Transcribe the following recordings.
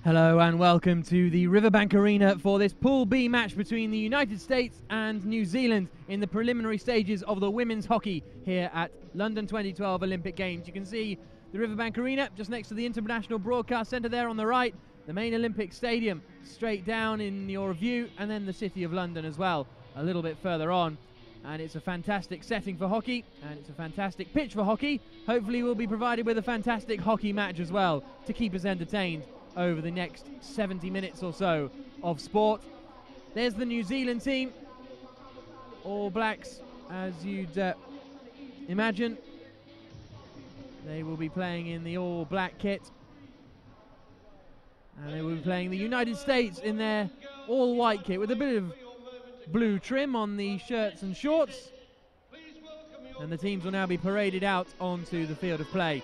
Hello and welcome to the Riverbank Arena for this Pool B match between the United States and New Zealand in the preliminary stages of the women's hockey here at London 2012 Olympic Games. You can see the Riverbank Arena just next to the International Broadcast Centre there on the right, the main Olympic Stadium straight down in your view, and then the City of London as well a little bit further on. And it's a fantastic setting for hockey, and it's a fantastic pitch for hockey. Hopefully we'll be provided with a fantastic hockey match as well to keep us entertained over the next 70 minutes or so of sport. There's the New Zealand team, All Blacks, as you'd imagine. They will be playing in the All Black kit, and they will be playing the United States in their All White kit with a bit of blue trim on the shirts and shorts, and the teams will now be paraded out onto the field of play.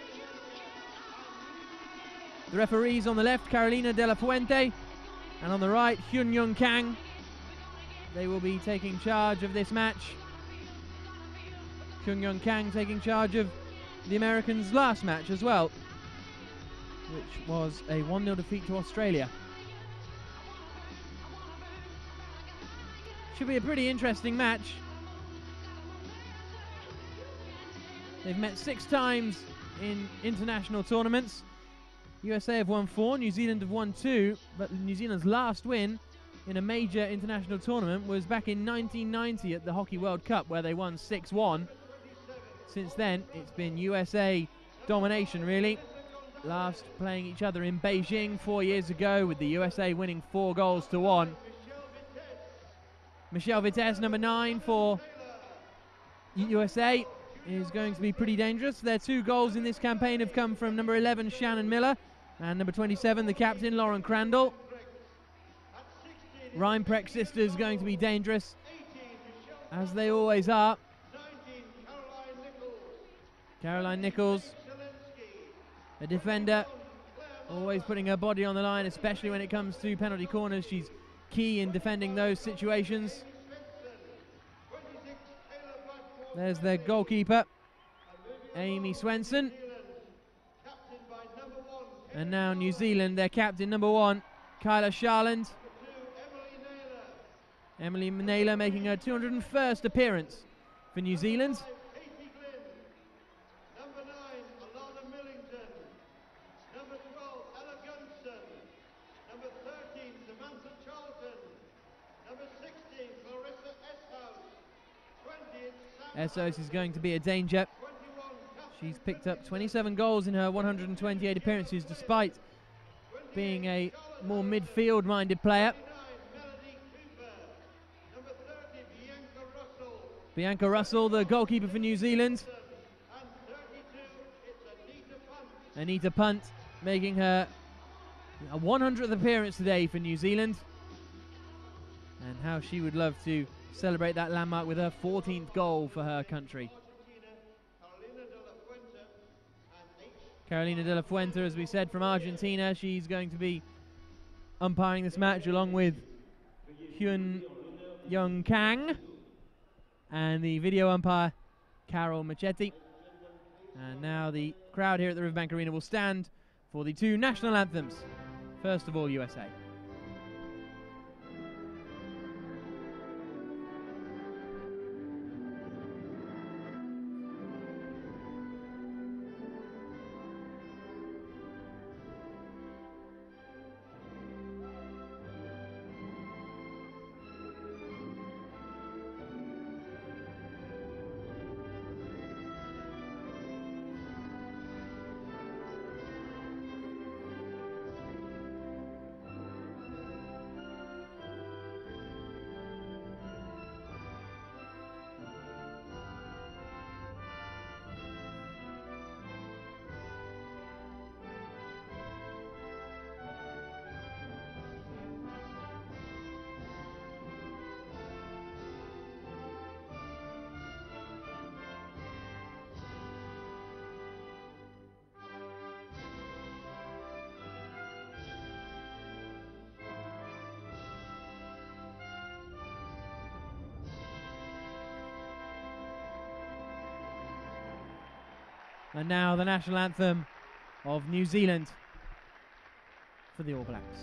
The referees on the left, Carolina De La Fuente, and on the right, Hyun Young Kang. They will be taking charge of this match. Hyun Young Kang taking charge of the Americans' last match as well, which was a 1-0 defeat to Australia. Should be a pretty interesting match. They've met 6 times in international tournaments. USA have won 4, New Zealand have won 2, but New Zealand's last win in a major international tournament was back in 1990 at the Hockey World Cup, where they won 6-1. Since then, it's been USA domination, really. Last playing each other in Beijing 4 years ago, with the USA winning 4-1. Michelle Vitesse, number 9 for USA, is going to be pretty dangerous. Their 2 goals in this campaign have come from number 11, Shannon Miller, and number 27, the captain, Lauren Crandall. Reinprecht sisters going to be dangerous, as they always are. Caroline Nichols, a defender, always putting her body on the line, especially when it comes to penalty corners. She's key in defending those situations. There's their goalkeeper, Amy Swenson. And now New Zealand, their captain, number 1, Kyla Sharland. Emily Naylor making her 201st appearance for New Zealand. Essos is going to be a danger. She's picked up 27 goals in her 128 appearances, despite being a more midfield-minded player. Bianca Russell, the goalkeeper for New Zealand. Anita Punt making her 100th appearance today for New Zealand. And how she would love to celebrate that landmark with her 14th goal for her country. Carolina De La Fuente, as we said, from Argentina. She's going to be umpiring this match along with Hyun Young Kang and the video umpire, Carol Machetti. And now the crowd here at the Riverbank Arena will stand for the 2 national anthems. First of all, USA. And now the national anthem of New Zealand for the All Blacks.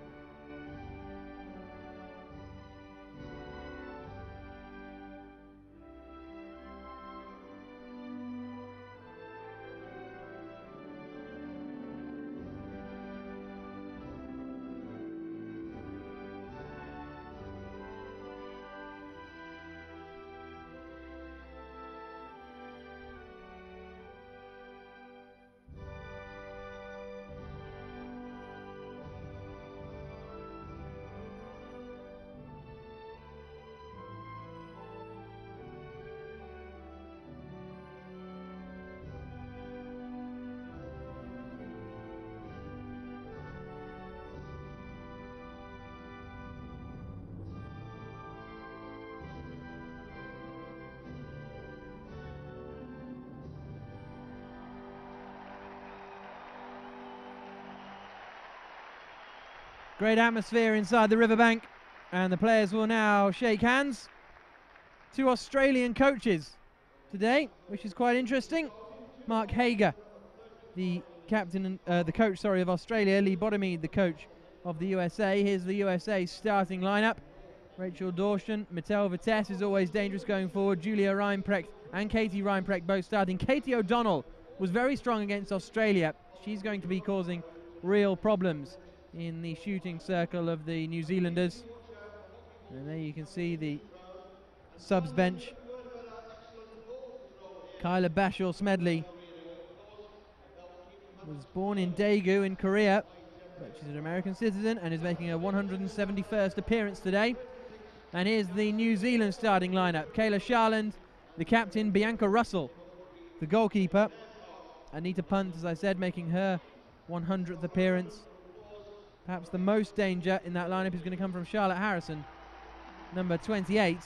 Great atmosphere inside the Riverbank, and the players will now shake hands. Two Australian coaches today, which is quite interesting. Mark Hager, the captain, the coach, of Australia. Lee Bodemede, the coach of the USA. Here's the USA starting lineup. Rachel Dawson, Mattel Vitesse is always dangerous going forward. Julia Reinprecht and Katie Reinprecht both starting. Katie O'Donnell was very strong against Australia. She's going to be causing real problems in the shooting circle of the New Zealanders. And there you can see the subs bench. Kyla Bashaw-Smedley was born in Daegu in Korea, but she's an American citizen and is making her 171st appearance today. And here's the New Zealand starting lineup. Kayla Sharland, the captain. Bianca Russell, the goalkeeper. Anita Punt, as I said, making her 100th appearance. Perhaps the most danger in that lineup is going to come from Charlotte Harrison, number 28.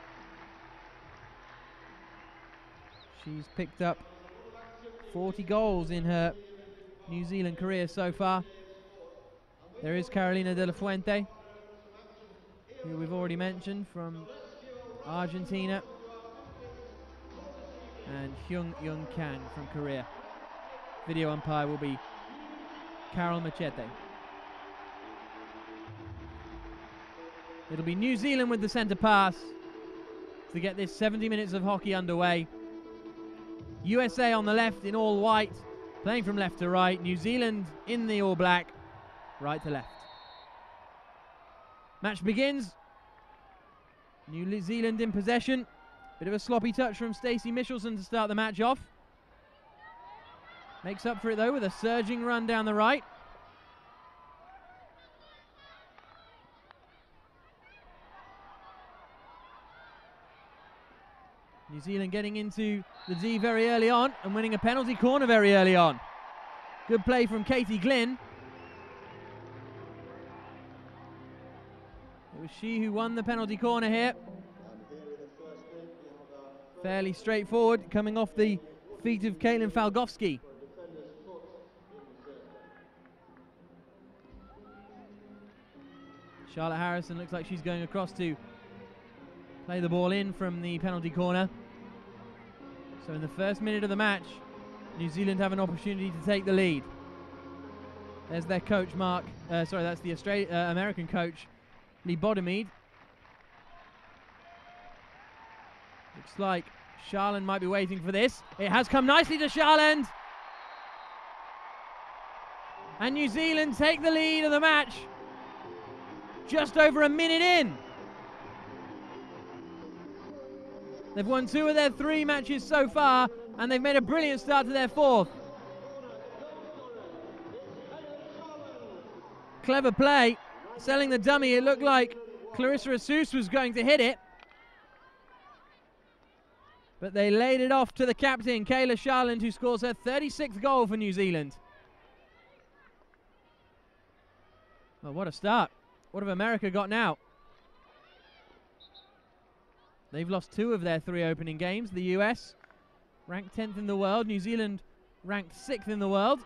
She's picked up 40 goals in her New Zealand career so far. There is Carolina de la Fuente, who we've already mentioned, from Argentina, and Hyung Young Kang from Korea. Video umpire will be Carol Machete. It'll be New Zealand with the centre pass to get this 70 minutes of hockey underway. USA on the left in all white, playing from left to right. New Zealand in the all black, right to left. Match begins. New Zealand in possession. Bit of a sloppy touch from Stacey Michelson to start the match off. Makes up for it though with a surging run down the right. New Zealand getting into the D very early on and winning a penalty corner very early on. Good play from Katie Glynn. It was she who won the penalty corner here. Fairly straightforward, coming off the feet of Caitlin Falgowski. Charlotte Harrison looks like she's going across to play the ball in from the penalty corner. So in the first minute of the match, New Zealand have an opportunity to take the lead. There's their coach, that's the American coach, Lee Bodemede. Looks like Sharland might be waiting for this. It has come nicely to Sharland. And New Zealand take the lead of the match. Just over a minute in. They've won 2 of their 3 matches so far, and they've made a brilliant start to their 4th. Clever play, selling the dummy. It looked like Clarissa Asus was going to hit it, but they laid it off to the captain, Kayla Sharland, who scores her 36th goal for New Zealand. Well, what a start. What have America got now? They've lost 2 of their 3 opening games. The US ranked 10th in the world. New Zealand ranked 6th in the world.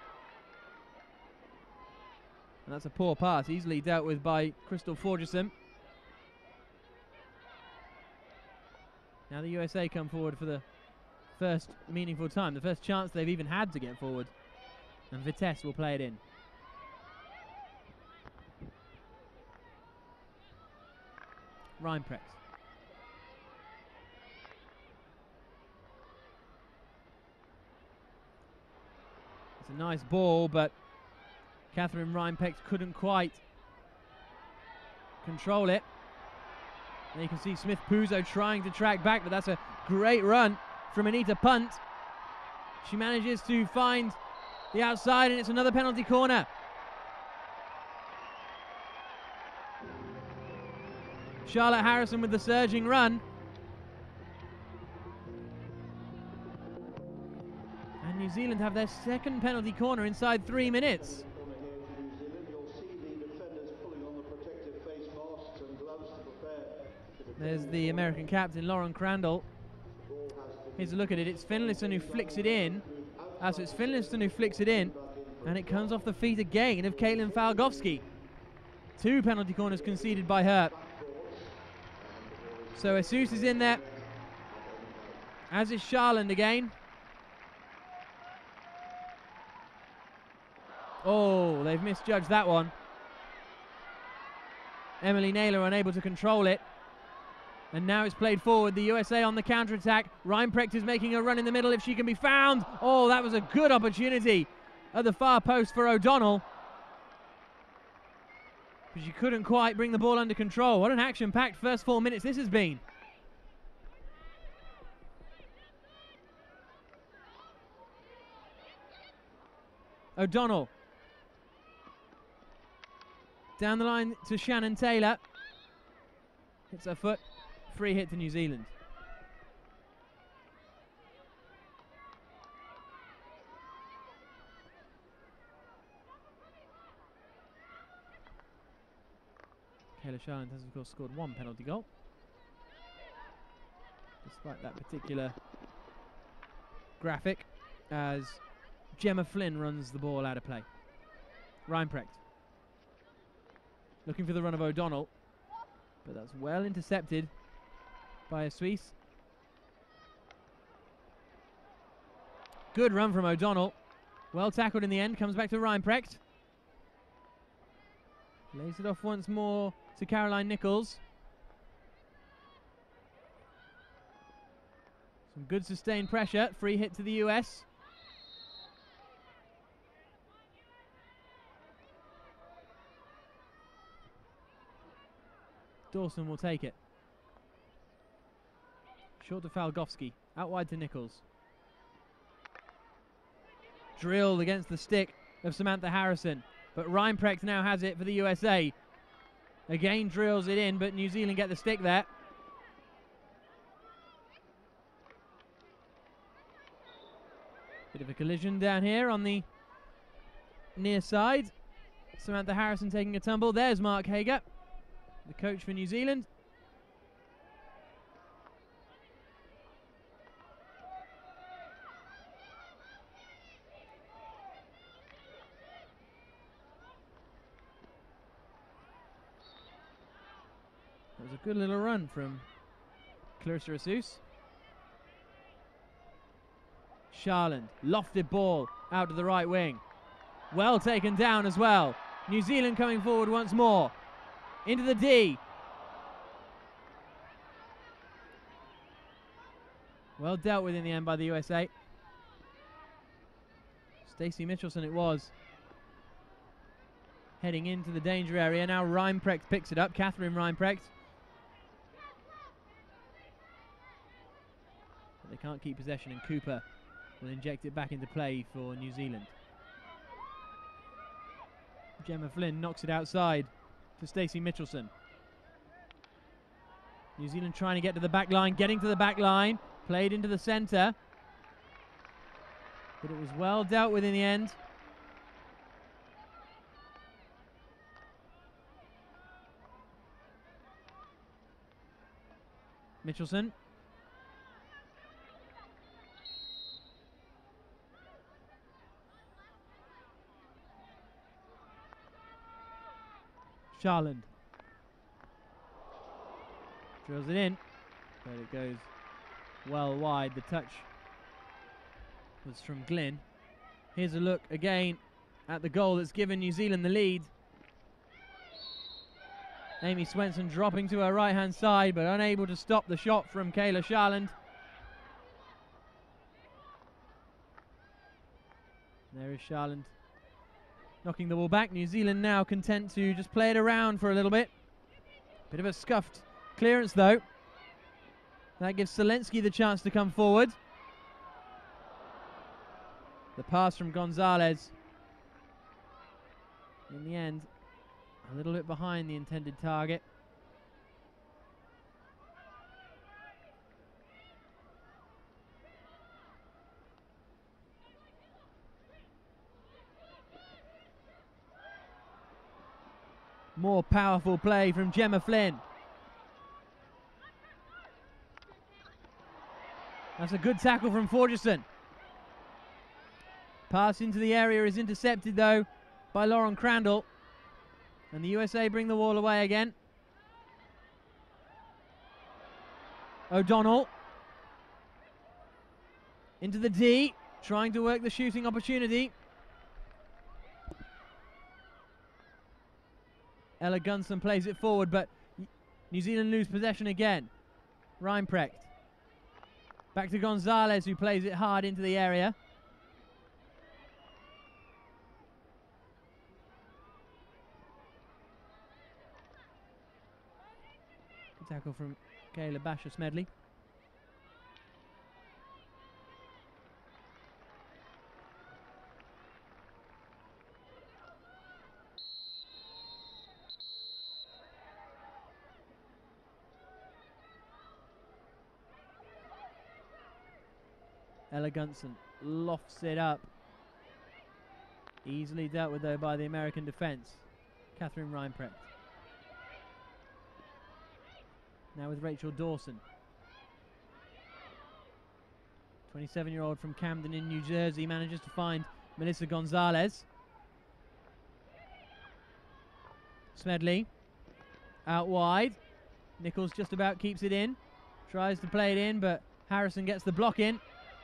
And that's a poor pass, easily dealt with by Crystal Forgerson. Now the USA come forward for the first meaningful time, the first chance they've even had to get forward. And Vitesse will play it in. Reinprecht. It's a nice ball, but Catherine Reinprecht couldn't quite control it. And you can see Smith Puzo trying to track back, but that's a great run from Anita Punt. She manages to find the outside, and it's another penalty corner. Charlotte Harrison with the surging run. And New Zealand have their second penalty corner inside 3 minutes. There's the American captain, Lauren Crandall. Here's a look at it. It's Finlayson who flicks it in. So it's Finlayson who flicks it in, and it comes off the feet again of Caitlin Falgowski. 2 penalty corners conceded by her. So Jesus is in there, as is Charland again. Oh, they've misjudged that one. Emily Naylor unable to control it. And now it's played forward, the USA on the counter-attack. Reinprecht is making a run in the middle if she can be found. Oh, that was a good opportunity at the far post for O'Donnell. But she couldn't quite bring the ball under control. What an action-packed first 4 minutes this has been. O'Donnell. Down the line to Shannon Taylor. Hits her foot. Free hit to New Zealand. Kayla Charland has of course scored 1 penalty goal, despite that particular graphic, as Gemma Flynn runs the ball out of play. Reinprecht looking for the run of O'Donnell, but that's well intercepted by a Suisse. Good run from O'Donnell. Well tackled in the end. Comes back to Reinprecht. Lays it off once more to Caroline Nichols. Some good sustained pressure. Free hit to the US. Dawson will take it. Short to Falgowski, out wide to Nichols. Drilled against the stick of Samantha Harrison, but Reinprecht now has it for the USA. Again drills it in, but New Zealand get the stick there. Bit of a collision down here on the near side. Samantha Harrison taking a tumble. There's Mark Hager, the coach for New Zealand. That was a good little run from Clarissa Jesus. Charland, lofted ball out to the right wing. Well taken down as well. New Zealand coming forward once more. Into the D. Well dealt with in the end by the USA. Stacey Mitchelson it was. Heading into the danger area. Now Reinprecht picks it up. Catherine Reinprecht. But they can't keep possession, and Cooper will inject it back into play for New Zealand. Gemma Flynn knocks it outside to Stacey Mitchelson. New Zealand trying to get to the back line, getting to the back line, played into the centre. But it was well dealt with in the end. Mitchelson. Charland drills it in, but it goes well wide. The touch was from Glynn. Here's a look again at the goal that's given New Zealand the lead. Amy Swenson dropping to her right-hand side, but unable to stop the shot from Kayla Sharland. There is Sharland knocking the ball back. New Zealand now content to just play it around for a little bit. Bit of a scuffed clearance though. That gives Selensky the chance to come forward. The pass from Gonzalez. In the end, a little bit behind the intended target. More powerful play from Gemma Flynn. That's a good tackle from Forgerson. Pass into the area is intercepted though by Lauren Crandall. And the USA bring the ball away again. O'Donnell. Into the D, trying to work the shooting opportunity. Ella Gunston plays it forward, but New Zealand lose possession again. Reinprecht. Back to Gonzalez, who plays it hard into the area. Good tackle from Kayla Basher-Smedley. Ella Gunston lofts it up. Easily dealt with though by the American defence. Catherine Reinprecht. Now with Rachel Dawson. 27-year-old from Camden in New Jersey manages to find Melissa Gonzalez. Smedley out wide. Nichols just about keeps it in. Tries to play it in, but Harrison gets the block in.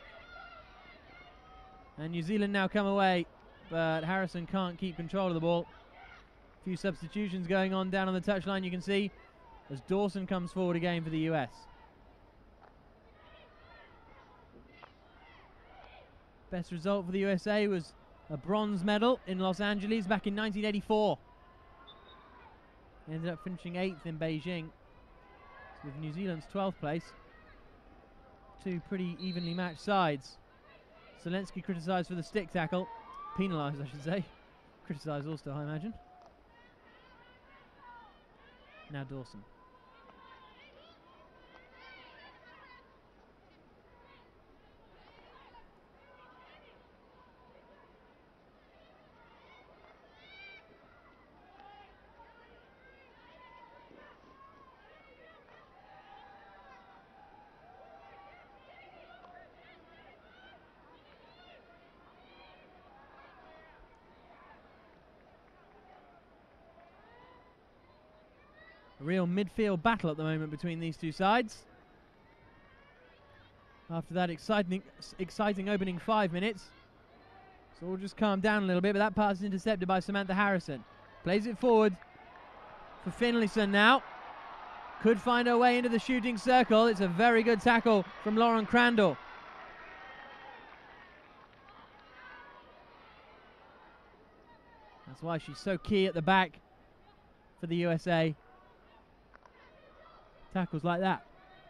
And New Zealand now come away, but Harrison can't keep control of the ball. A few substitutions going on down on the touchline, you can see, as Dawson comes forward again for the US. Best result for the USA was a bronze medal in Los Angeles back in 1984. They ended up finishing 8th in Beijing. So with New Zealand's 12th place, two pretty evenly matched sides. Selensky criticised for the stick tackle. Penalised, I should say. Criticised also, I imagine. Now Dawson. A real midfield battle at the moment between these two sides. After that exciting opening 5 minutes. So we'll just calm down a little bit, but that pass is intercepted by Samantha Harrison. Plays it forward for Finlayson now. Could find her way into the shooting circle. It's a very good tackle from Lauren Crandall. That's why she's so key at the back for the USA. Tackles like that.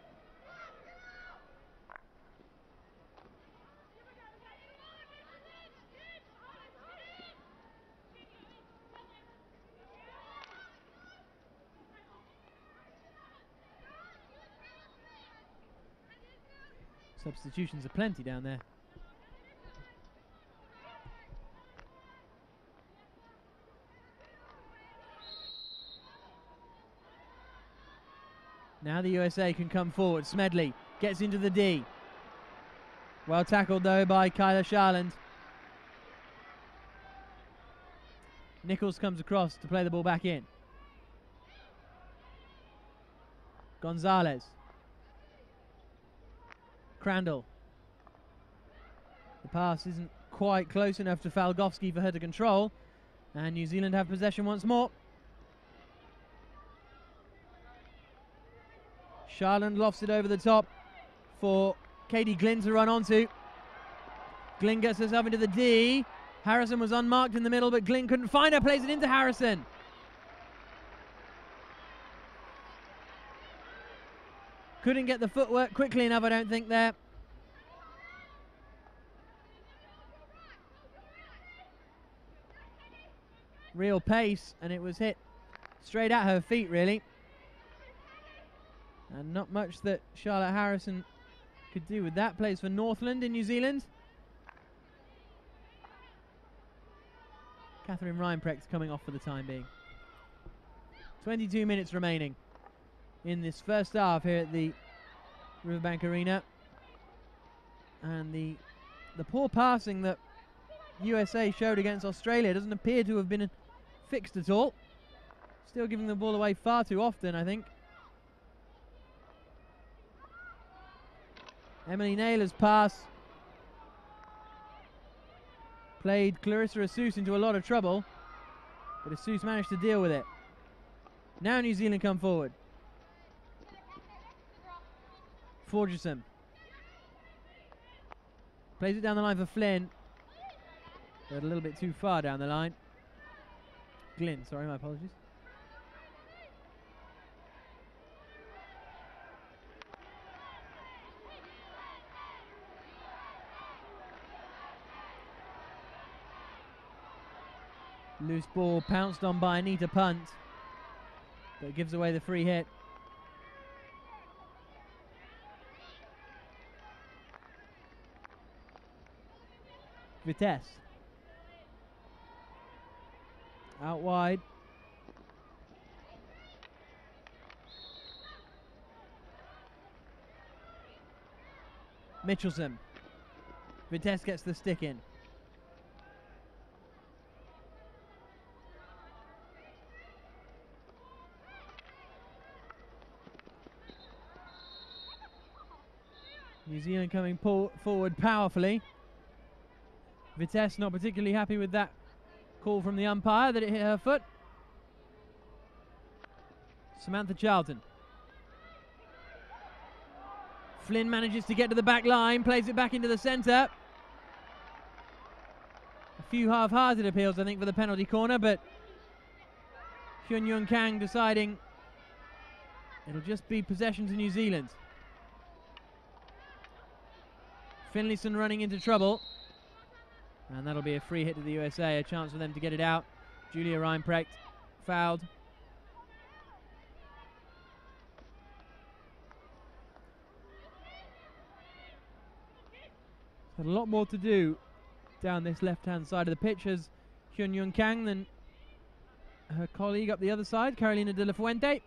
Substitutions are plenty down there. Now the USA can come forward. Smedley gets into the D. Well tackled though by Kayla Sharland. Nichols comes across to play the ball back in. Gonzalez. Crandall. The pass isn't quite close enough to Falgovski for her to control. And New Zealand have possession once more. Charland lofts it over the top for Katie Glynn to run onto. Glynn gets herself into the D. Harrison was unmarked in the middle, but Glynn couldn't find her, plays it into Harrison. Couldn't get the footwork quickly enough, I don't think, there. Real pace, and it was hit straight at her feet, really. And not much that Charlotte Harrison could do with that. Plays for Northland in New Zealand. Catherine Reinprecht coming off for the time being. 22 minutes remaining in this first half here at the Riverbank Arena. And the poor passing that USA showed against Australia doesn't appear to have been fixed at all. Still giving the ball away far too often, I think. Emily Naylor's pass played Clarissa Asus into a lot of trouble, but Asus managed to deal with it. Now New Zealand come forward. Forgerson plays it down the line for Flynn, but a little bit too far down the line. Glynn, sorry, my apologies. Loose ball pounced on by Anita Punt, but gives away the free hit. Vitesse. Out wide. Mitchelson. Vitesse gets the stick in. New Zealand coming forward powerfully. Vitesse not particularly happy with that call from the umpire that it hit her foot. Samantha Charlton. Flynn manages to get to the back line, plays it back into the centre. A few half-hearted appeals, I think, for the penalty corner, but Hyun Yoon Kang deciding it'll just be possession to New Zealand. Finlayson running into trouble. And that'll be a free hit to the USA, a chance for them to get it out. Julia Reinprecht fouled. Had a lot more to do down this left-hand side of the pitch as Hyun Yoon Kang than her colleague up the other side, Carolina de la Fuente.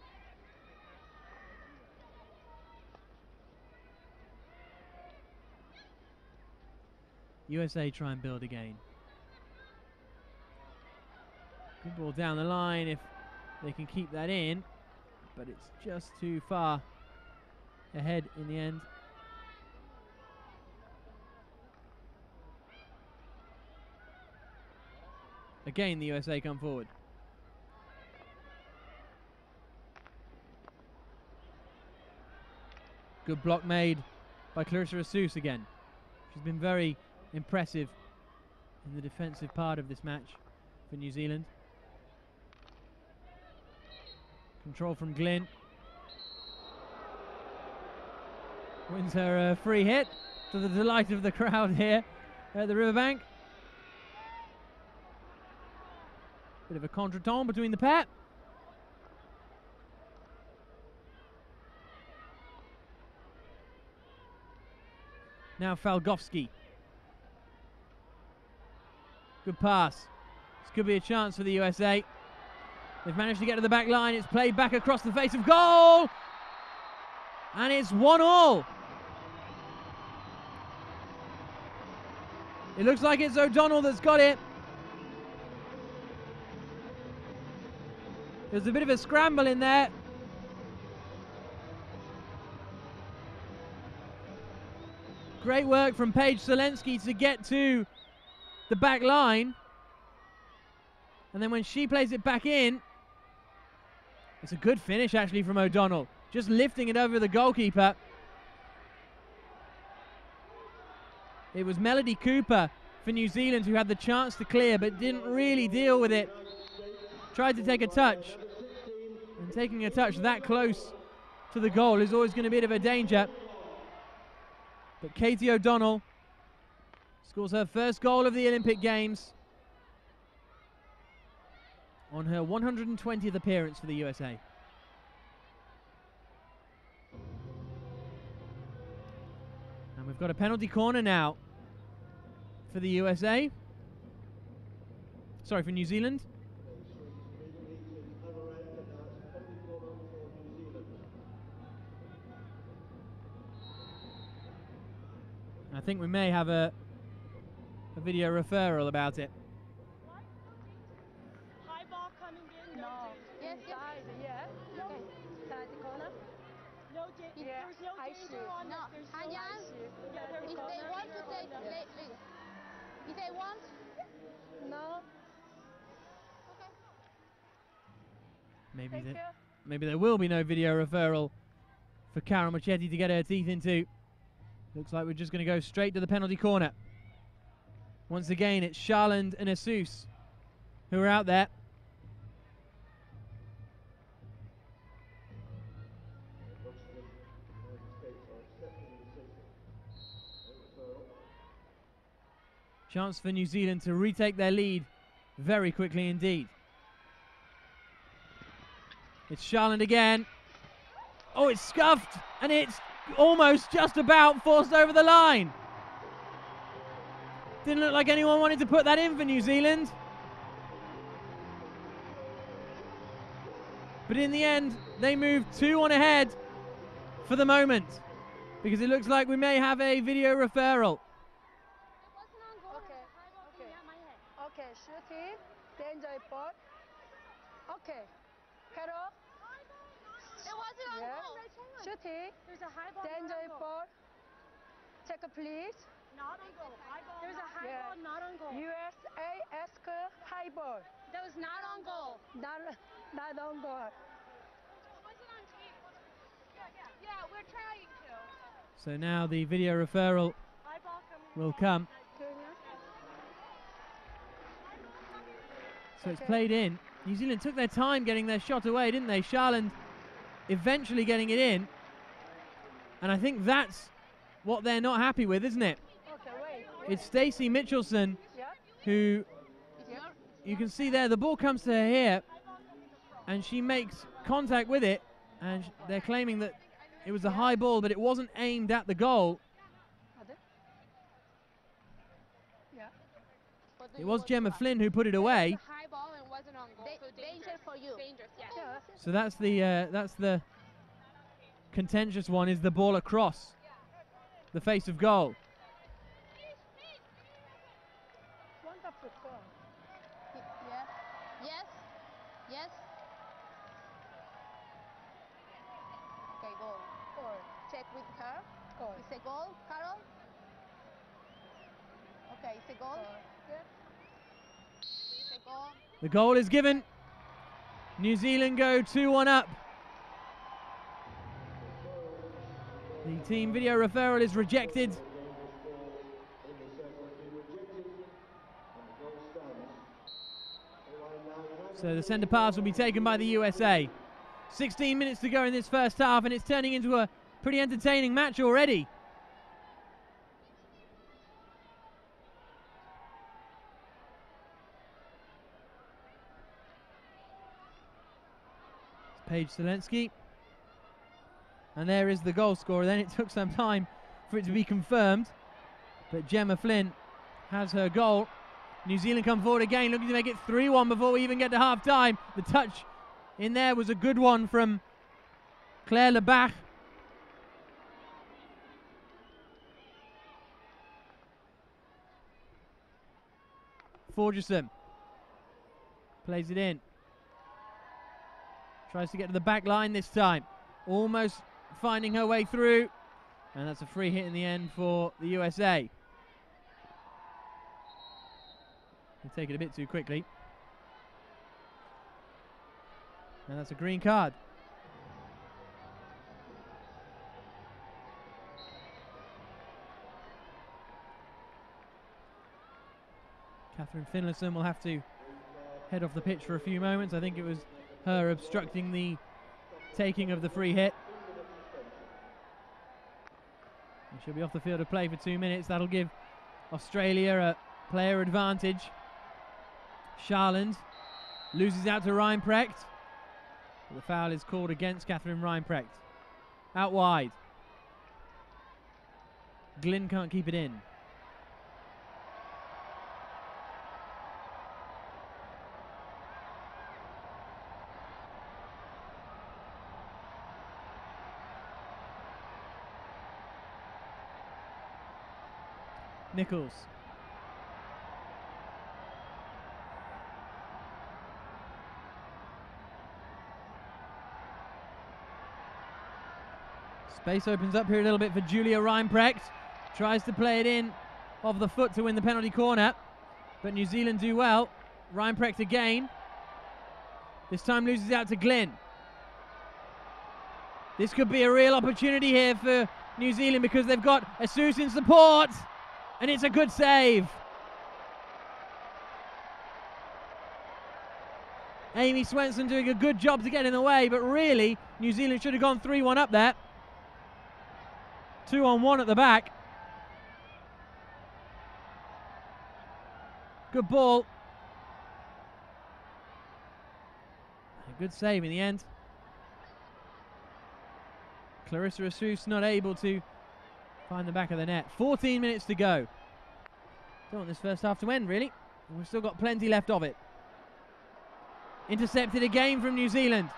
USA try and build again. Good ball down the line if they can keep that in, but it's just too far ahead in the end. Again, the USA come forward. Good block made by Clarissa Asus again. She's been very impressive in the defensive part of this match for New Zealand. Control from Glynn. Wins her free hit to the delight of the crowd here at the Riverbank. Bit of a contretemps between the pair. Now Falgovski. Good pass. This could be a chance for the USA. They've managed to get to the back line. It's played back across the face of goal. And it's 1-1. It looks like it's O'Donnell that's got it. There's a bit of a scramble in there. Great work from Paige Selensky to get to the back line. And then when she plays it back in, it's a good finish actually from O'Donnell. just lifting it over the goalkeeper. It was Melody Cooper for New Zealand who had the chance to clear but didn't really deal with it. Tried to take a touch, and taking a touch that close to the goal is always going to be a bit of a danger. But Katie O'Donnell scores her first goal of the Olympic Games on her 120th appearance for the USA. And we've got a penalty corner now for the USA. Sorry, for New Zealand. I think we may have a video referral about it. High ball coming in. No. Yes, Inside, yes. Okay. Side corner. No, Yeah, there's no I danger see. on No, this. There's hang no on. Yeah, there's If no they want to danger take, on this. if they want, No. Maybe Thank you. maybe there will be no video referral for Carol Muchetti to get her teeth into. Looks like we're just going to go straight to the penalty corner. Once again, it's Charland and Asus who are out there. Chance for New Zealand to retake their lead very quickly indeed. It's Charland again. Oh, it's scuffed, and it's almost just about forced over the line. Didn't look like anyone wanted to put that in for New Zealand. But in the end, they moved 2-1 ahead for the moment, because it looks like we may have a video referral. Okay. Okay. Okay. Shooting. Danger ball. Okay. Carol. it wasn't on Yeah. goal. Shooting. There's a high ball. Danger not on goal. ball. Check please. Not on goal. High ball. There's a high Yeah. ball not on goal. USA ask high ball. That was not on goal. Not on goal. Yeah, we're trying to. So now the video referral High ball coming will come. So it's played in. New Zealand took their time getting their shot away, didn't they? Charland eventually getting it in. And I think that's what they're not happy with, isn't it? Okay, wait. It's Stacey Mitchelson Yeah. who, you can see there, the ball comes to her here and she makes contact with it, and they're claiming that it was a high ball, but it wasn't aimed at the goal. Yeah. It was Gemma Flynn who put it away. High ball and wasn't on goal. So danger for you. Dangerous, yeah. Yeah. So that's the contentious one, is the ball across the face of goal. Wonderful goal. Yeah. Yes. Yes. Okay, goal. Goal. Check with her. Goal. It's a goal, Carol? Okay, it's a goal. Yeah. It's a goal. The goal is given. New Zealand go 2-1 up. The team video referral is rejected. So the centre pass will be taken by the USA. 16 minutes to go in this first half, and it's turning into a pretty entertaining match already. Paige Zelensky. And there is the goal scorer. Then it took some time for it to be confirmed, but Gemma Flynn has her goal. New Zealand come forward again, looking to make it 3-1 before we even get to half time. The touch in there was a good one from Claire Lebach. Forgerson plays it in. Tries to get to the back line this time. Almost finding her way through. And that's a free hit in the end for the USA. They take it a bit too quickly. And that's a green card. Catherine Finlayson will have to head off the pitch for a few moments. I think it was her obstructing the taking of the free hit. And she'll be off the field of play for 2 minutes. That'll give Australia a player advantage. Sharland loses out to Reinprecht. The foul is called against Catherine Reinprecht. Out wide. Glynn can't keep it in. Nichols. Space opens up here a little bit for Julia Reinprecht. Tries to play it in off the foot to win the penalty corner, but New Zealand do well. Reinprecht again. This time loses out to Glynn. This could be a real opportunity here for New Zealand because they've got Asus in support, and it's a good save. Amy Swenson doing a good job to get in the way, but really New Zealand should have gone 3-1 up there. 2-on-1 at the back. Good ball. A good save in the end. Clarissa Asus not able to find the back of the net. 14 minutes to go. Don't want this first half to end, really. We've still got plenty left of it. Intercepted again from New Zealand.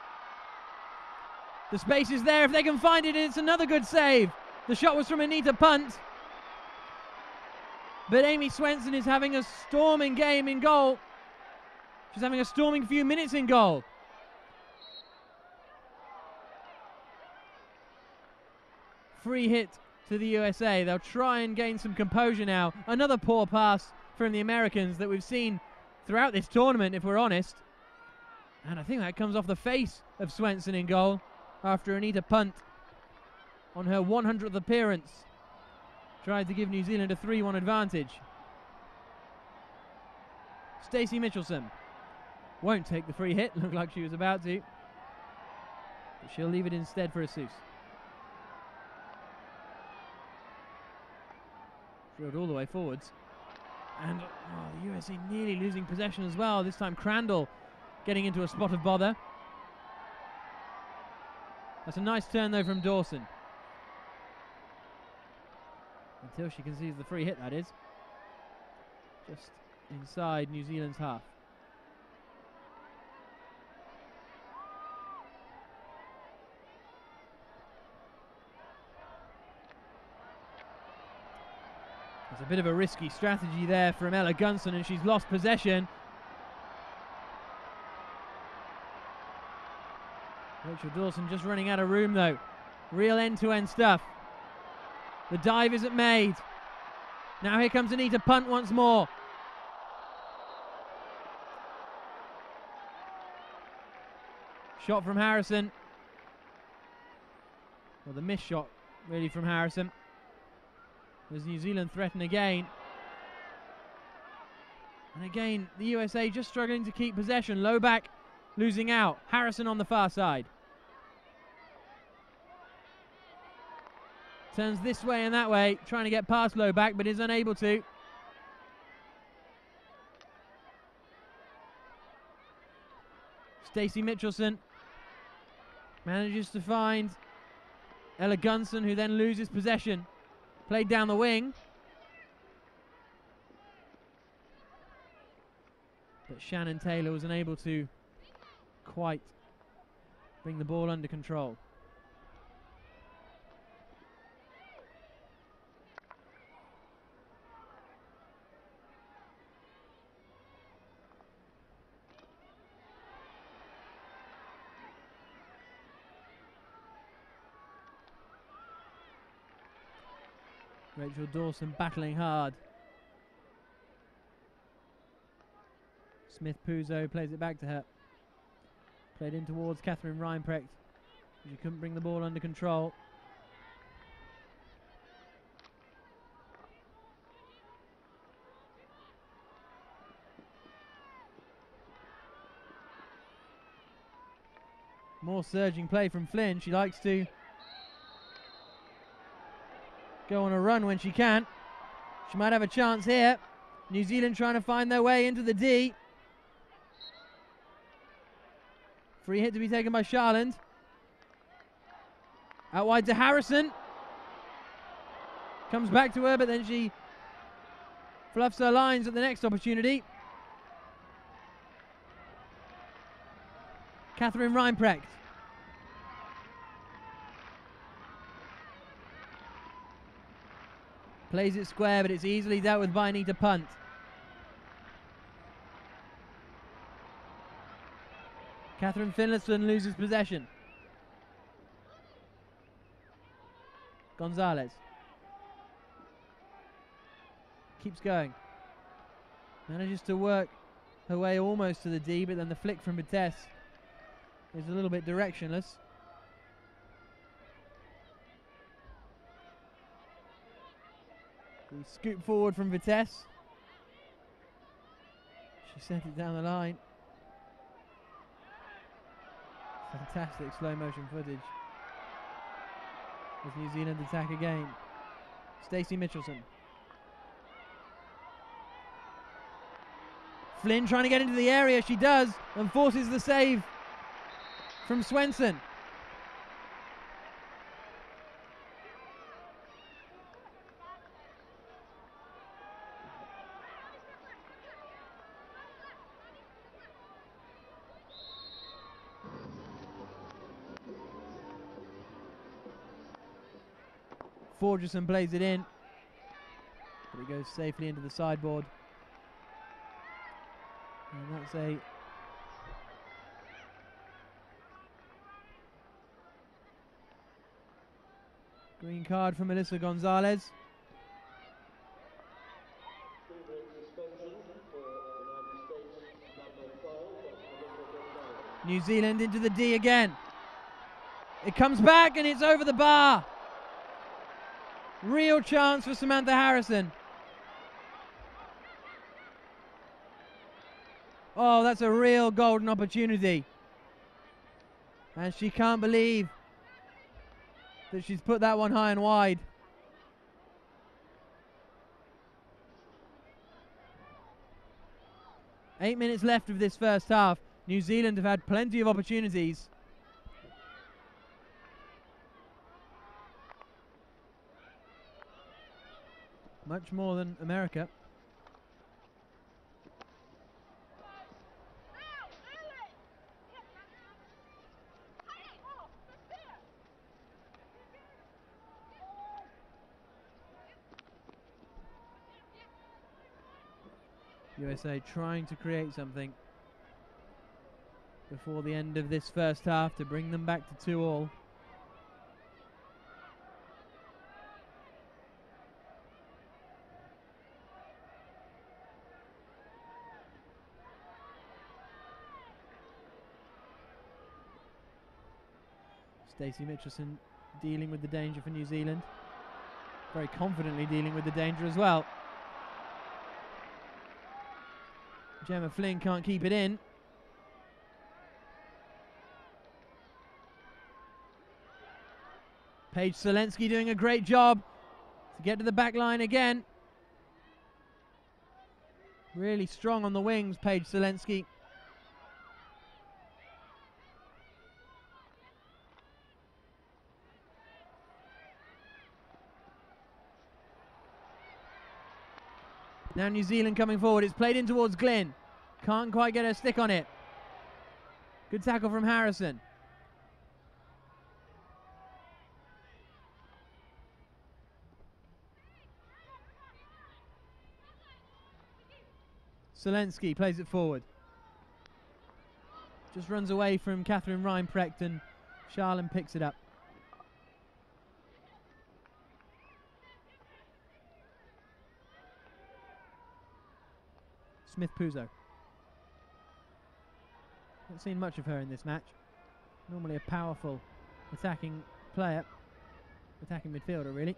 The space is there if they can find it, and it's another good save. The shot was from Anita Punt. But Amy Swenson is having a storming game in goal. She's having a storming few minutes in goal. Free hit to the USA. They'll try and gain some composure now. Another poor pass from the Americans that we've seen throughout this tournament, if we're honest. And I think that comes off the face of Swenson in goal after Anita Punt, on her 100th appearance, tried to give New Zealand a 3-1 advantage. Stacey Mitchelson won't take the free hit. Looked like she was about to, but she'll leave it instead for Asus. Drilled all the way forwards. And the USA nearly losing possession as well. This time Crandall getting into a spot of bother. That's a nice turn though from Dawson. Until she conceives the free hit, that is. Just inside New Zealand's half. It's a bit of a risky strategy there from Ella Gunson, and she's lost possession. Rachel Dawson just running out of room though. Real end-to-end stuff. The dive isn't made. Now here comes Anita Punt once more. Shot from Harrison. Well, the missed shot really from Harrison. As New Zealand threaten again. And again, the USA just struggling to keep possession. Low back losing out. Harrison on the far side. Turns this way and that way, trying to get past low back, but is unable to. Stacey Mitchelson manages to find Ella Gunson, who then loses possession. Played down the wing. But Shannon Taylor was unable to quite bring the ball under control. Rachel Dawson battling hard. Smith Puzo plays it back to her. Played in towards Catherine Reinprecht. She couldn't bring the ball under control. More surging play from Flynn. She likes to go on a run when she can. She might have a chance here. New Zealand trying to find their way into the D. Free hit to be taken by Charland. Out wide to Harrison. Comes back to her, but then she fluffs her lines at the next opportunity. Catherine Reinprecht. Plays it square, but it's easily dealt with by Anita Punt. Catherine Finlayson loses possession. Gonzalez. Keeps going. Manages to work her way almost to the D, but then the flick from Vitesse is a little bit directionless. The scoop forward from Vitesse. She sent it down the line. Fantastic slow motion footage as New Zealand attack again. Stacey Mitchelson. Flynn trying to get into the area. She does, and forces the save from Swenson. Forgerson plays it in, but it goes safely into the sideboard. And that's a green card for Melissa Gonzalez. New Zealand into the D again. It comes back and it's over the bar. Real chance for Samantha Harrison. Oh, that's a real golden opportunity. And she can't believe that she's put that one high and wide. Eight minutes left of this first half. New Zealand have had plenty of opportunities. Much more than America. USA trying to create something before the end of this first half to bring them back to 2-2. Stacey Mitchelson dealing with the danger for New Zealand. Very confidently dealing with the danger as well. Gemma Flynn can't keep it in. Paige Selensky doing a great job to get to the back line again. Really strong on the wings, Paige Selensky. Now New Zealand coming forward. It's played in towards Glynn. Can't quite get her stick on it. Good tackle from Harrison. Selensky plays it forward. Just runs away from Catherine Reinprecht and Charland picks it up. Smith Puzo. Not seen much of her in this match. Normally a powerful attacking player. Attacking midfielder, really.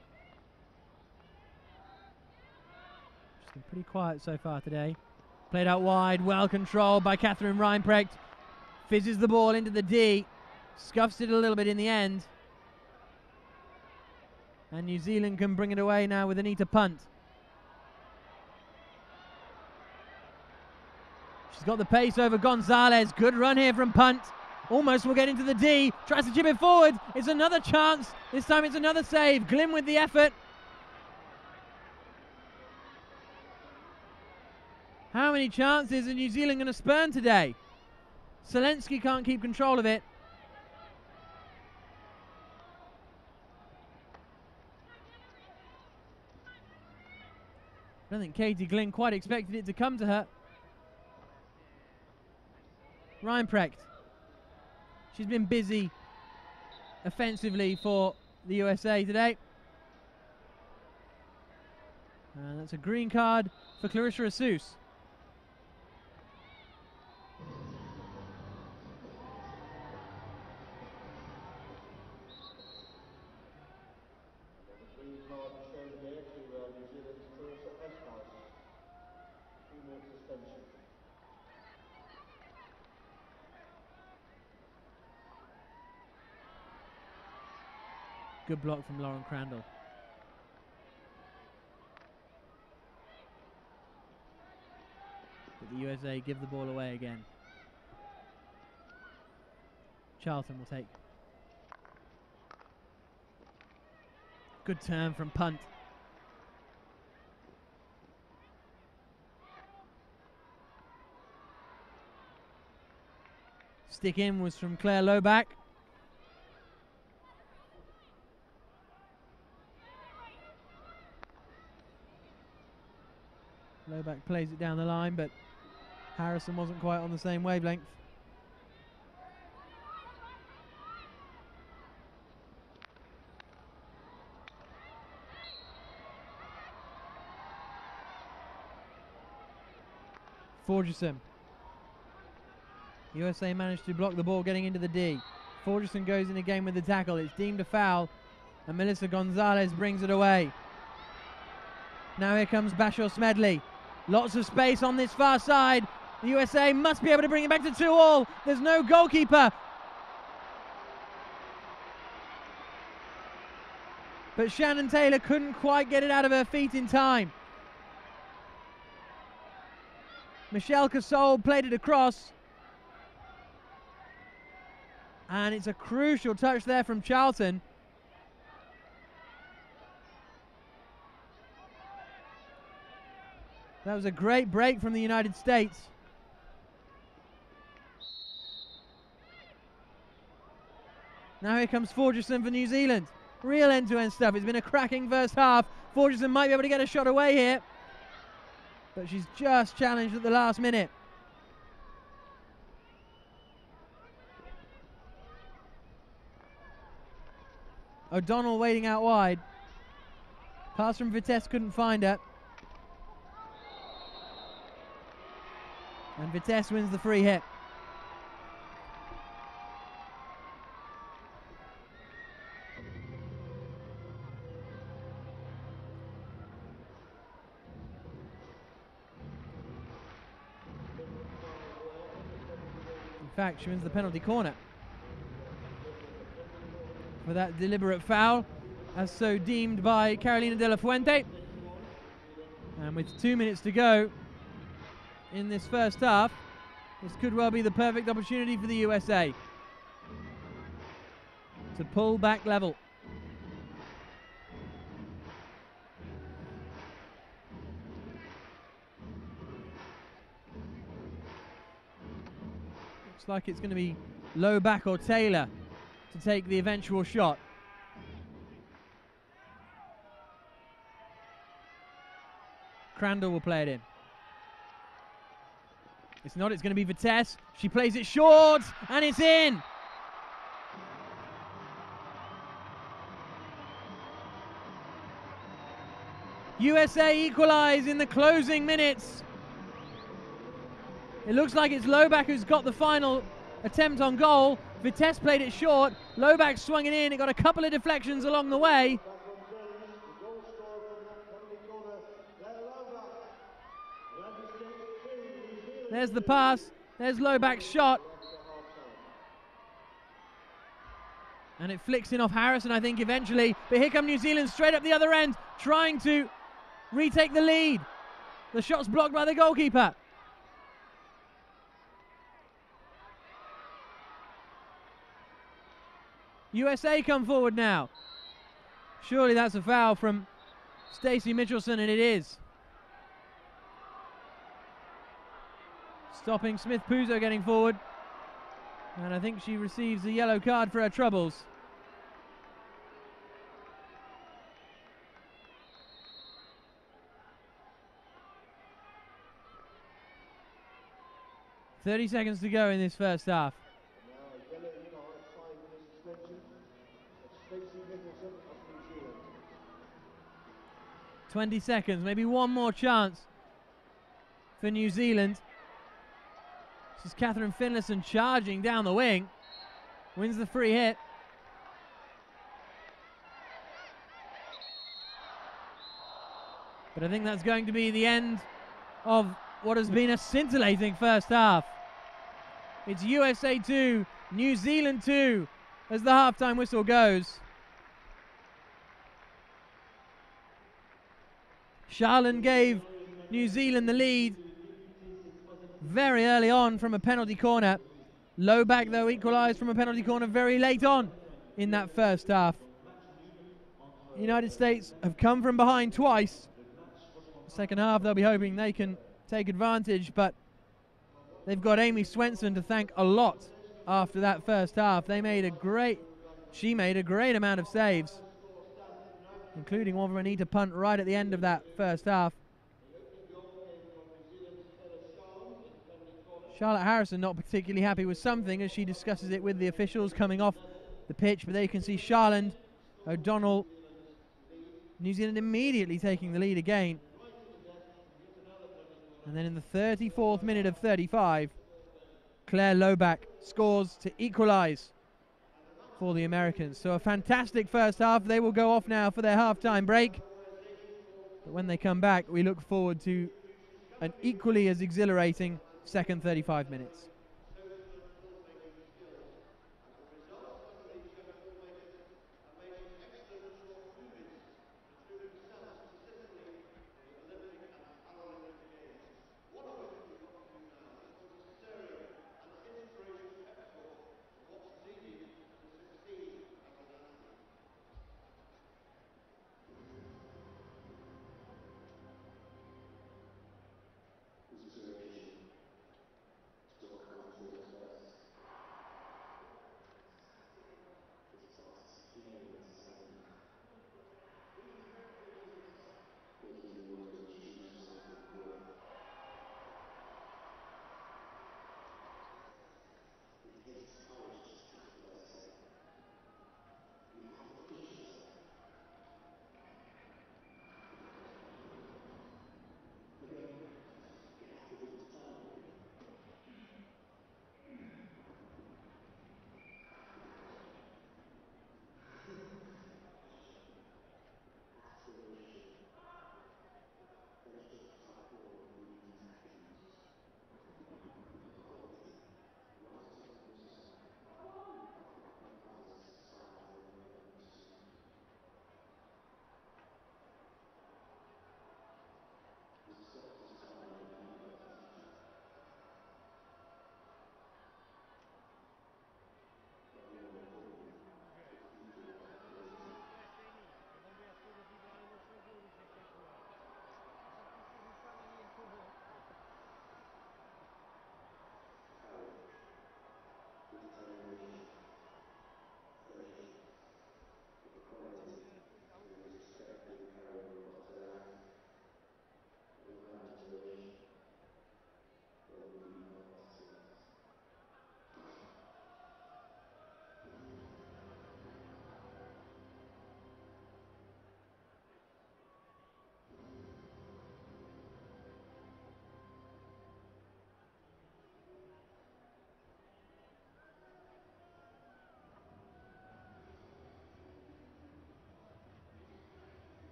She's been pretty quiet so far today. Played out wide, well controlled by Catherine Reinprecht. Fizzes the ball into the D. Scuffs it a little bit in the end. And New Zealand can bring it away now with Anita Punt. She's got the pace over Gonzalez. Good run here from Punt. Almost will get into the D. Tries to chip it forward. It's another chance. This time it's another save. Glynn with the effort. How many chances are New Zealand going to spurn today? Selensky can't keep control of it. I don't think Katie Glynn quite expected it to come to her. Reinprecht. She's been busy offensively for the USA today. And that's a green card for Clarissa Asus. Good block from Lauren Crandall. But the USA give the ball away again. Charlton will take. Good turn from Punt. Stick in was from Claire Loback. Loback plays it down the line, but Harrison wasn't quite on the same wavelength. Forgerson. USA managed to block the ball getting into the D. Forgerson goes in again with the tackle. It's deemed a foul, and Melissa Gonzalez brings it away. Now here comes Bashor Smedley. Lots of space on this far side. The USA must be able to bring it back to 2-all. There's no goalkeeper. But Shannon Taylor couldn't quite get it out of her feet in time. Michelle Casole played it across. And it's a crucial touch there from Charlton. That was a great break from the United States. Now here comes Forgerson for New Zealand. Real end-to-end stuff. It's been a cracking first half. Forgerson might be able to get a shot away here. But she's just challenged at the last minute. O'Donnell waiting out wide. Pass from Vitesse, couldn't find her. And Vitesse wins the free hit. In fact, she wins the penalty corner for that deliberate foul, as so deemed by Carolina De La Fuente. And with 2 minutes to go in this first half, this could well be the perfect opportunity for the USA to pull back level. Looks like it's going to be Loback or Taylor to take the eventual shot. Crandall will play it in. It's not, it's going to be Vitesse. She plays it short, and it's in. USA equalise in the closing minutes. It looks like it's Loback who's got the final attempt on goal. Vitesse played it short. Loback swung it in. It got a couple of deflections along the way. There's the pass. There's Loback's shot. And it flicks in off Harrison, I think, eventually. But here come New Zealand straight up the other end, trying to retake the lead. The shot's blocked by the goalkeeper. USA come forward now. Surely that's a foul from Stacey Mitchelson, and it is. Stopping Smith Puzo getting forward. And I think she receives a yellow card for her troubles. "30 seconds to go in this first half. 20 seconds, maybe one more chance for New Zealand. This is Catherine Finlayson charging down the wing. Wins the free hit. But I think that's going to be the end of what has been a scintillating first half. It's USA 2, New Zealand 2 as the halftime whistle goes. Charland gave New Zealand the lead very early on from a penalty corner. Lowback, though, equalised from a penalty corner very late on in that first half. The United States have come from behind twice. Second half, they'll be hoping they can take advantage, but they've got Amy Swenson to thank a lot after that first half. She made a great amount of saves, including one from Anita Punt right at the end of that first half. Charlotte Harrison not particularly happy with something as she discusses it with the officials coming off the pitch, but there you can see Charland, O'Donnell, New Zealand immediately taking the lead again. And then in the 34th minute of 35, Claire Lowback scores to equalise for the Americans. So a fantastic first half. They will go off now for their half-time break. But when they come back, we look forward to an equally as exhilarating second 35 minutes.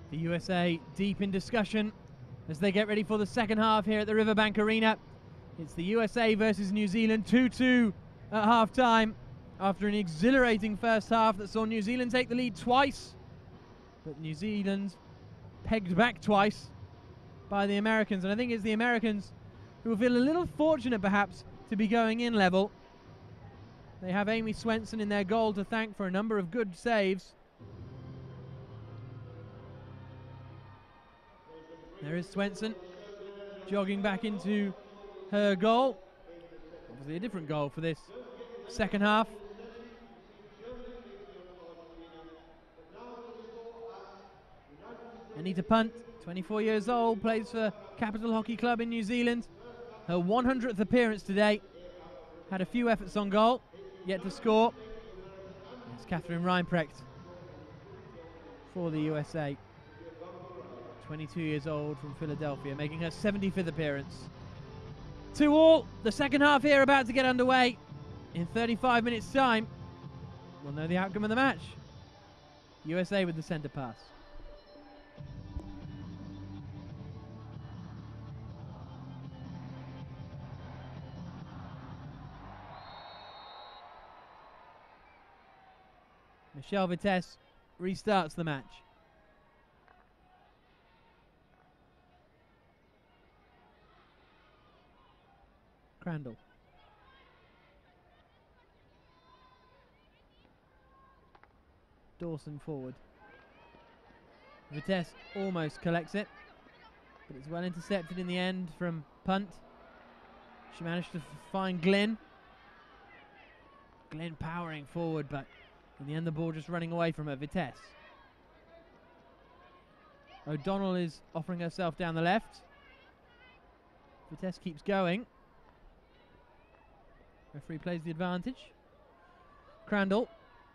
The USA deep in discussion as they get ready for the second half here at the Riverbank Arena. It's the USA versus New Zealand, 2-2 at half-time after an exhilarating first half that saw New Zealand take the lead twice, but New Zealand pegged back twice by the Americans, and I think it's the Americans who will feel a little fortunate perhaps to be going in level. They have Amy Swenson in their goal to thank for a number of good saves. There is Swenson jogging back into her goal. Obviously a different goal for this second half. Anita Punt, 24 years old, plays for Capital Hockey Club in New Zealand. Her 100th appearance today. Had a few efforts on goal, yet to score. It's Catherine Reinprecht for the USA. 22 years old from Philadelphia, making her 75th appearance. 2-2, the second half here about to get underway. In 35 minutes time, we'll know the outcome of the match. USA with the centre pass. Michelle Vitesse restarts the match. Crandall. Dawson forward. Vitesse almost collects it, but it's well intercepted in the end from Punt. She managed to find Glynn. Glynn powering forward, but in the end the ball just running away from her. Vitesse. O'Donnell is offering herself down the left. Vitesse keeps going. Referee plays the advantage. Crandall.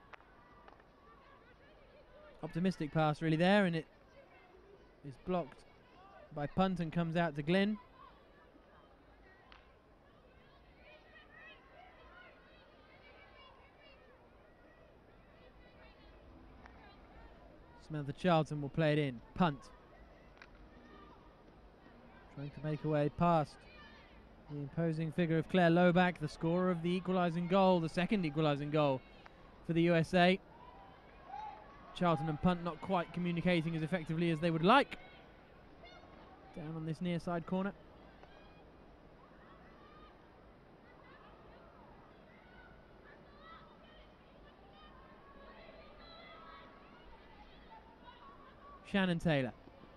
Optimistic pass really there, and it is blocked by Punt and comes out to Glynn. Samantha Charlton will play it in. Punt. Trying to make her way past the imposing figure of Claire Loback, the scorer of the equalising goal, the second equalising goal for the USA. Charlton and Punt not quite communicating as effectively as they would like. Down on this near side corner. Shannon Taylor.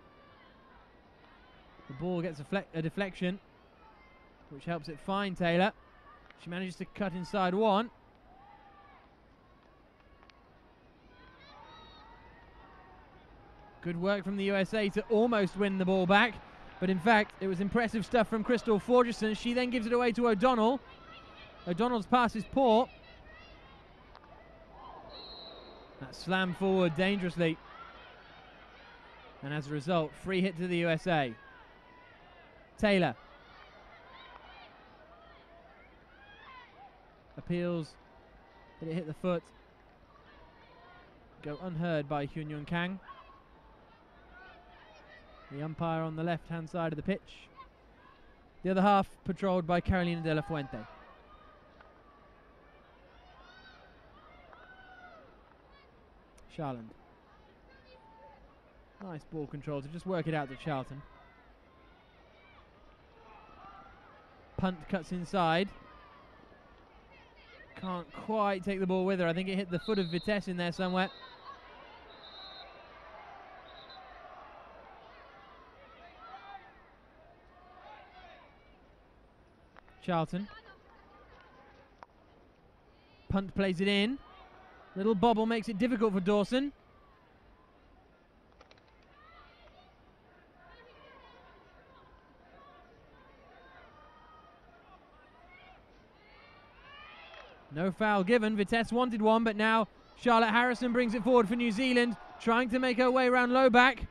The ball gets a deflection, which helps it find Taylor. She manages to cut inside one. Good work from the USA to almost win the ball back, but in fact it was impressive stuff from Crystal Forgerson. She then gives it away to O'Donnell. O'Donnell's pass is poor. That slammed forward dangerously, and as a result, free hit to the USA. Taylor appeals, but it hit the foot. Go unheard by Hyun Young Kang. The umpire on the left-hand side of the pitch. The other half patrolled by Carolina de la Fuente. Charland. Nice ball control to just work it out to Charlton. Punt cuts inside. Can't quite take the ball with her. I think it hit the foot of Vitesse in there somewhere. Charlton. Punt plays it in. Little bobble makes it difficult for Dawson. No foul given. Vitesse wanted one, but now Charlotte Harrison brings it forward for New Zealand, trying to make her way around Loback.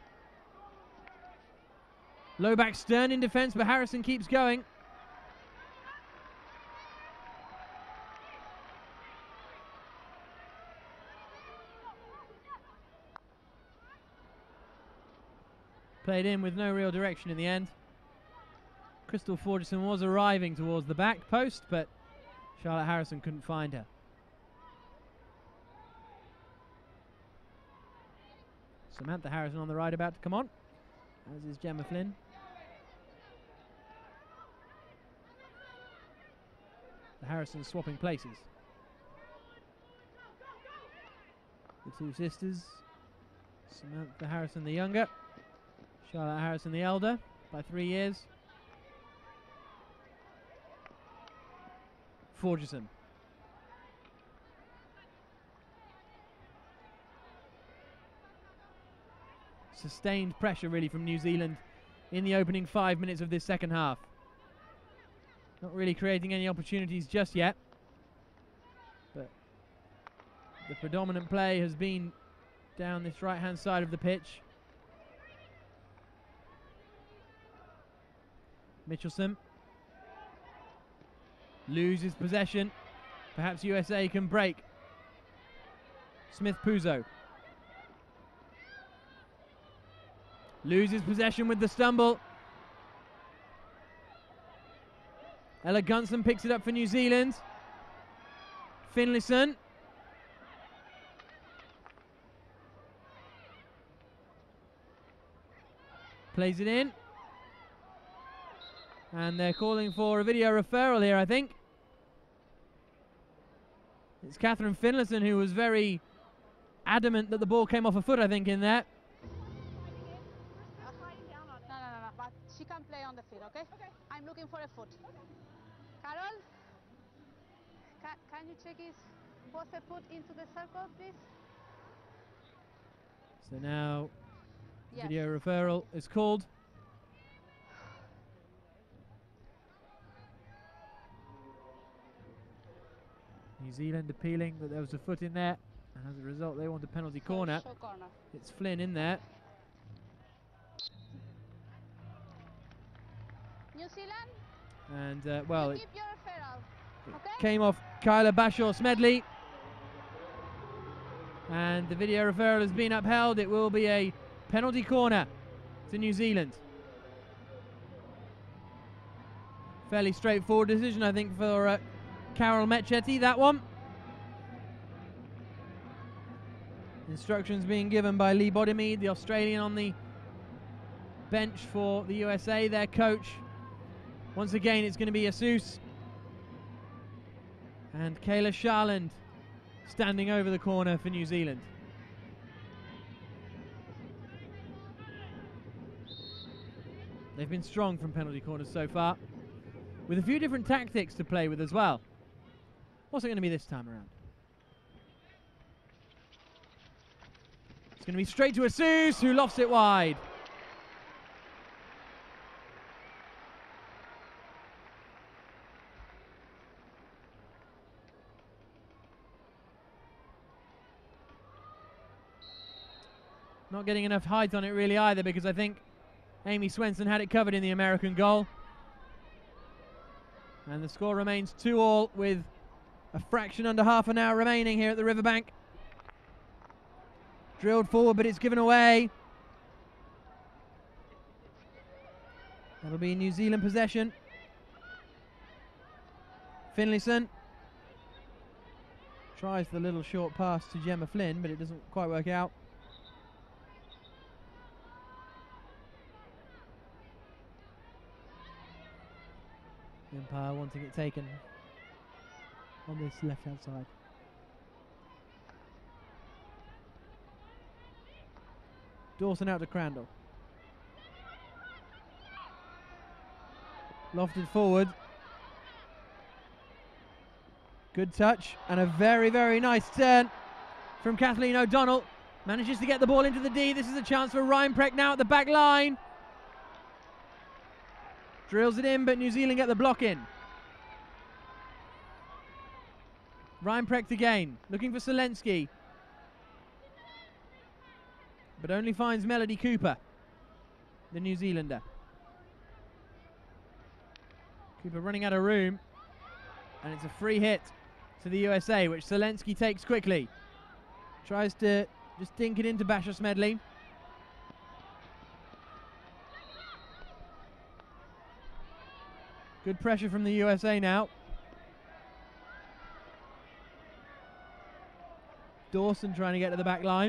Loback stern in defence, but Harrison keeps going. Played in with no real direction in the end. Crystal Forgerson was arriving towards the back post, but Charlotte Harrison couldn't find her. Samantha Harrison on the right, about to come on, as is Gemma Flynn. The Harrisons swapping places. The two sisters, Samantha Harrison the younger, Charlotte Harrison the elder by 3 years. Forgerson. Sustained pressure really from New Zealand in the opening 5 minutes of this second half. Not really creating any opportunities just yet, but the predominant play has been down this right hand side of the pitch. Mitchelson loses possession. Perhaps USA can break. Smith Puzo loses possession with the stumble. Ella Gunson picks it up for New Zealand. Finlayson. Plays it in. And they're calling for a video referral here, I think. It's Catherine Finlayson who was very adamant that the ball came off her foot, I think, in there. No. But she can play on the field, okay? Okay. I'm looking for a foot. Carol, can you check his both a foot into the circle, please? So now Yes. video referral is called. New Zealand appealing that there was a foot in there, and as a result they want a penalty corner. Show corner. It's Flynn in there. New Zealand, And well, it keep your referral, okay? came off Kyla Bashaw Smedley, and the video referral has been upheld. It will be a penalty corner to New Zealand. Fairly straightforward decision, I think, for Carol Metchetti, that one. Instructions being given by Lee Bodymead, the Australian on the bench for the USA, their coach. Once again, it's going to be Asus and Kayla Sharland standing over the corner for New Zealand. They've been strong from penalty corners so far, with a few different tactics to play with as well. What's it going to be this time around? It's going to be straight to Asus, who lofts it wide. Not getting enough height on it really either, because I think Amy Swenson had it covered in the American goal. And the score remains 2-2 with a fraction under half an hour remaining here at the Riverbank. Drilled forward, but it's given away. That'll be New Zealand possession. Finlayson tries the little short pass to Gemma Flynn, but it doesn't quite work out. The umpire wanting it taken on this left-hand side. Dawson out to Crandall. Lofted forward. Good touch and a very, very nice turn from Kathleen O'Donnell. Manages to get the ball into the D. This is a chance for Reinprecht now at the back line. Drills it in, but New Zealand get the block in. Reinprecht again, looking for Selensky. But only finds Melody Cooper, the New Zealander. Cooper running out of room. And it's a free hit to the USA, which Selensky takes quickly. Tries to just dink it into Bashaw Smedley. Good pressure from the USA now. Dawson trying to get to the back line.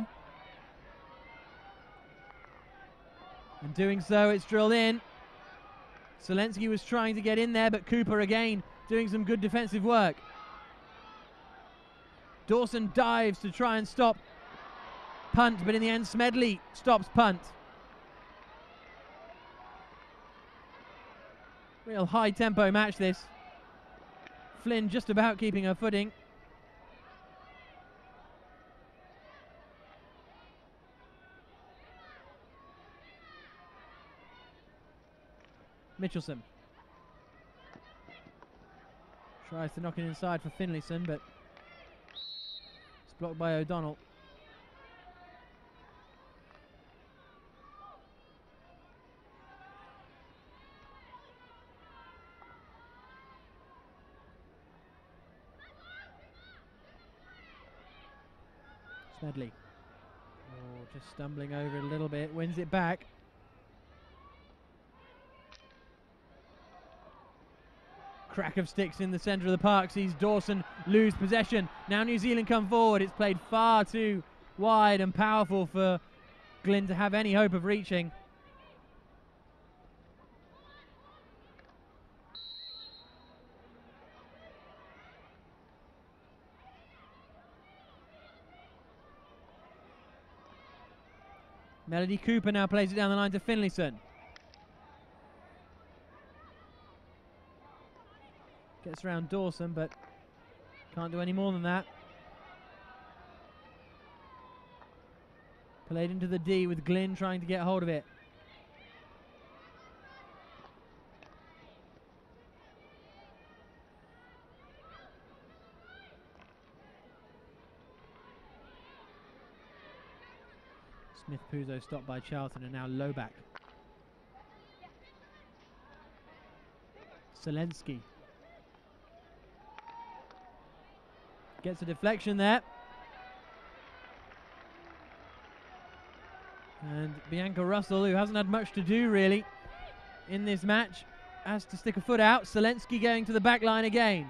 And doing so, it's drilled in. Selensky was trying to get in there, but Cooper again doing some good defensive work. Dawson dives to try and stop punt, but in the end Smedley stops punt. Real high tempo match this. Flynn just about keeping her footing. Mitchelson tries to knock it inside for Finlayson, but it's blocked by O'Donnell. Smedley, just stumbling over it a little bit, wins it back. Crack of sticks in the centre of the park sees Dawson lose possession. Now New Zealand come forward. It's played far too wide and powerful for Glynn to have any hope of reaching. Melody Cooper now plays it down the line to Finlayson. Gets around Dawson, but can't do any more than that. Played into the D with Glynn trying to get hold of it. Smith-Puzo stopped by Charlton, and now Loback. Selensky. Gets a deflection there. And Bianca Russell, who hasn't had much to do really in this match, has to stick a foot out. Selensky going to the back line again.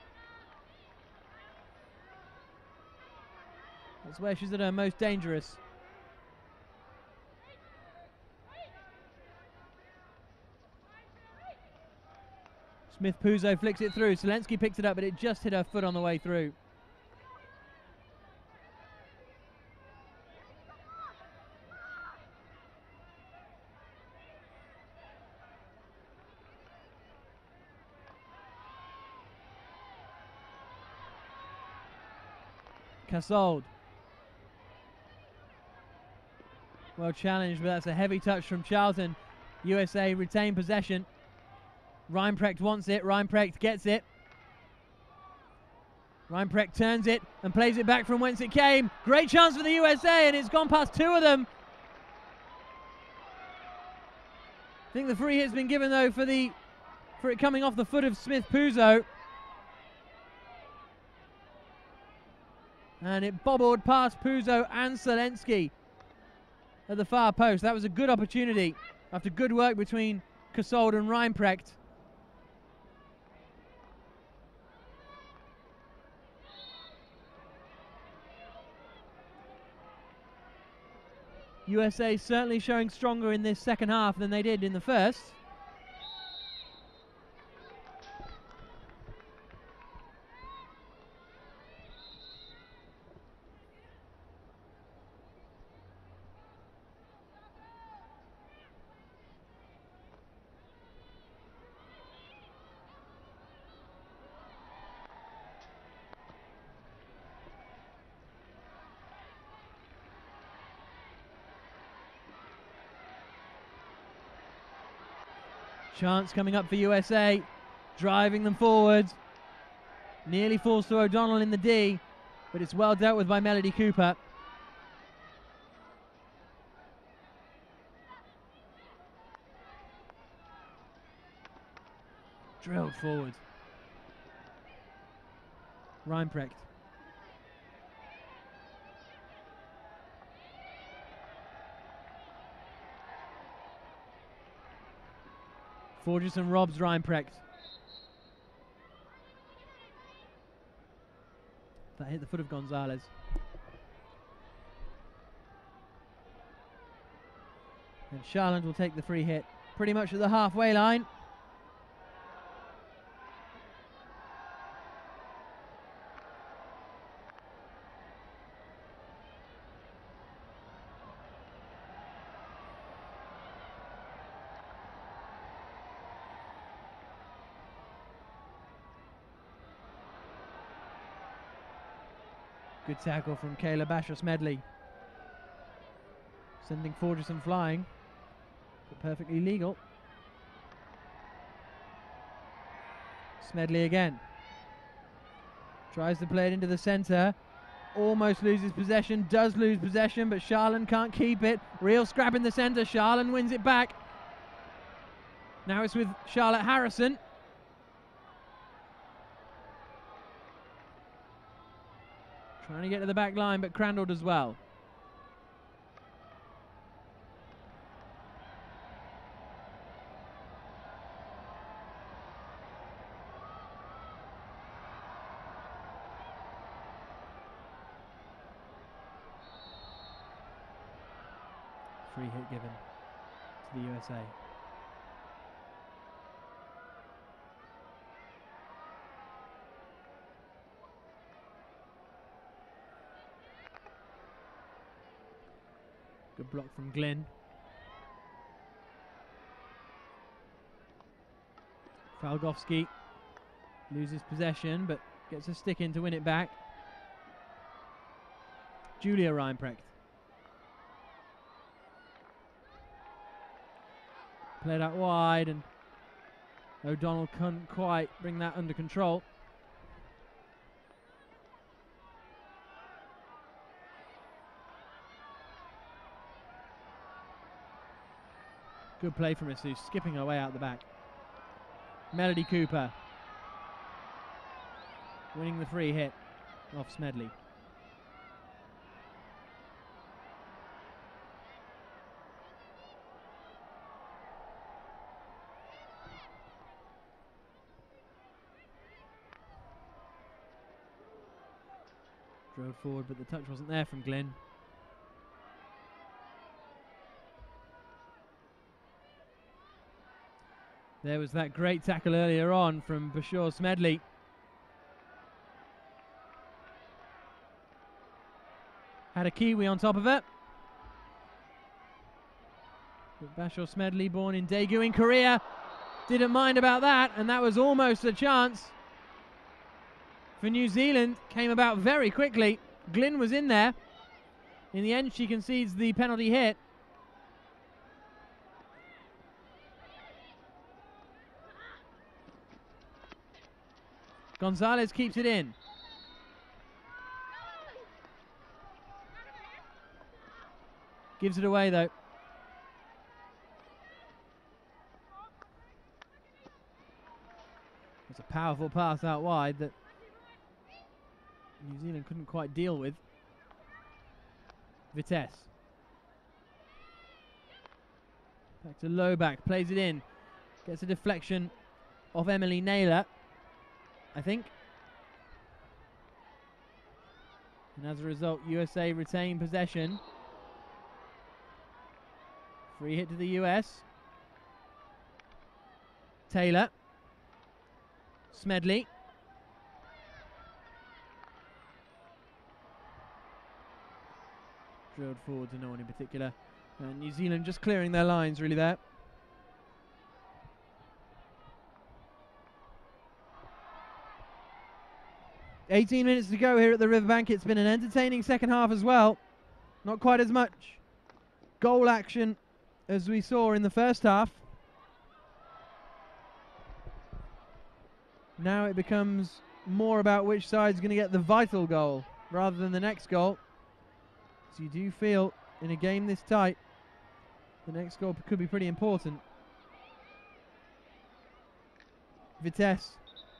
That's where she's at her most dangerous. Smith-Puzo flicks it through. Selensky picks it up, but it just hit her foot on the way through. Cassold. Well challenged, but that's a heavy touch from Charlton. USA retain possession. Reinprecht wants it. Reinprecht gets it. Reinprecht turns it and plays it back from whence it came. Great chance for the USA, and it's gone past two of them. I think the free hit's been given though for it coming off the foot of Smith-Puzo. And it bobbled past Puzo and Selensky at the far post. That was a good opportunity after good work between Cassold and Reinprecht. USA certainly showing stronger in this second half than they did in the first. Chance coming up for USA, driving them forward. Nearly falls to O'Donnell in the D, but it's well dealt with by Melody Cooper. Drilled forward. Reinprecht. Forgerson robs Reinprecht. That hit the foot of Gonzalez. And Charland will take the free hit pretty much at the halfway line. Good tackle from Kayla Basher-Smedley. Sending Forgerson flying, but perfectly legal. Smedley again. Tries to play it into the centre. Almost loses possession, does lose possession, but Charland can't keep it. Real scrap in the centre, Charland wins it back. Now it's with Charlotte Harrison. Trying to get to the back line, but Crandall does well. Free hit given to the USA. Good block from Glynn. Falgovski loses possession but gets a stick in to win it back. Julia Reinprecht. Played out wide and O'Donnell couldn't quite bring that under control. Good play from Asus, skipping her way out the back. Melody Cooper winning the free hit off Smedley. Drove forward, but the touch wasn't there from Glynn. There was that great tackle earlier on from Bashaw Smedley. Had a Kiwi on top of it. But Bashaw Smedley, born in Daegu in Korea, didn't mind about that, and that was almost a chance for New Zealand. Came about very quickly. Glynn was in there. In the end, she concedes the penalty hit. Gonzalez keeps it in. Gives it away though. It's a powerful pass out wide that New Zealand couldn't quite deal with. Vitesse. Back to Lowback, plays it in. Gets a deflection of Emily Naylor, I think. And as a result, USA retain possession. Free hit to the US. Taylor. Smedley. Drilled forward to no one in particular. And New Zealand just clearing their lines really there. "18 minutes to go here at the Riverbank. It's been an entertaining second half as well. Not quite as much goal action as we saw in the first half. Now it becomes more about which side's going to get the vital goal rather than the next goal. So you do feel in a game this tight, the next goal could be pretty important. Vitesse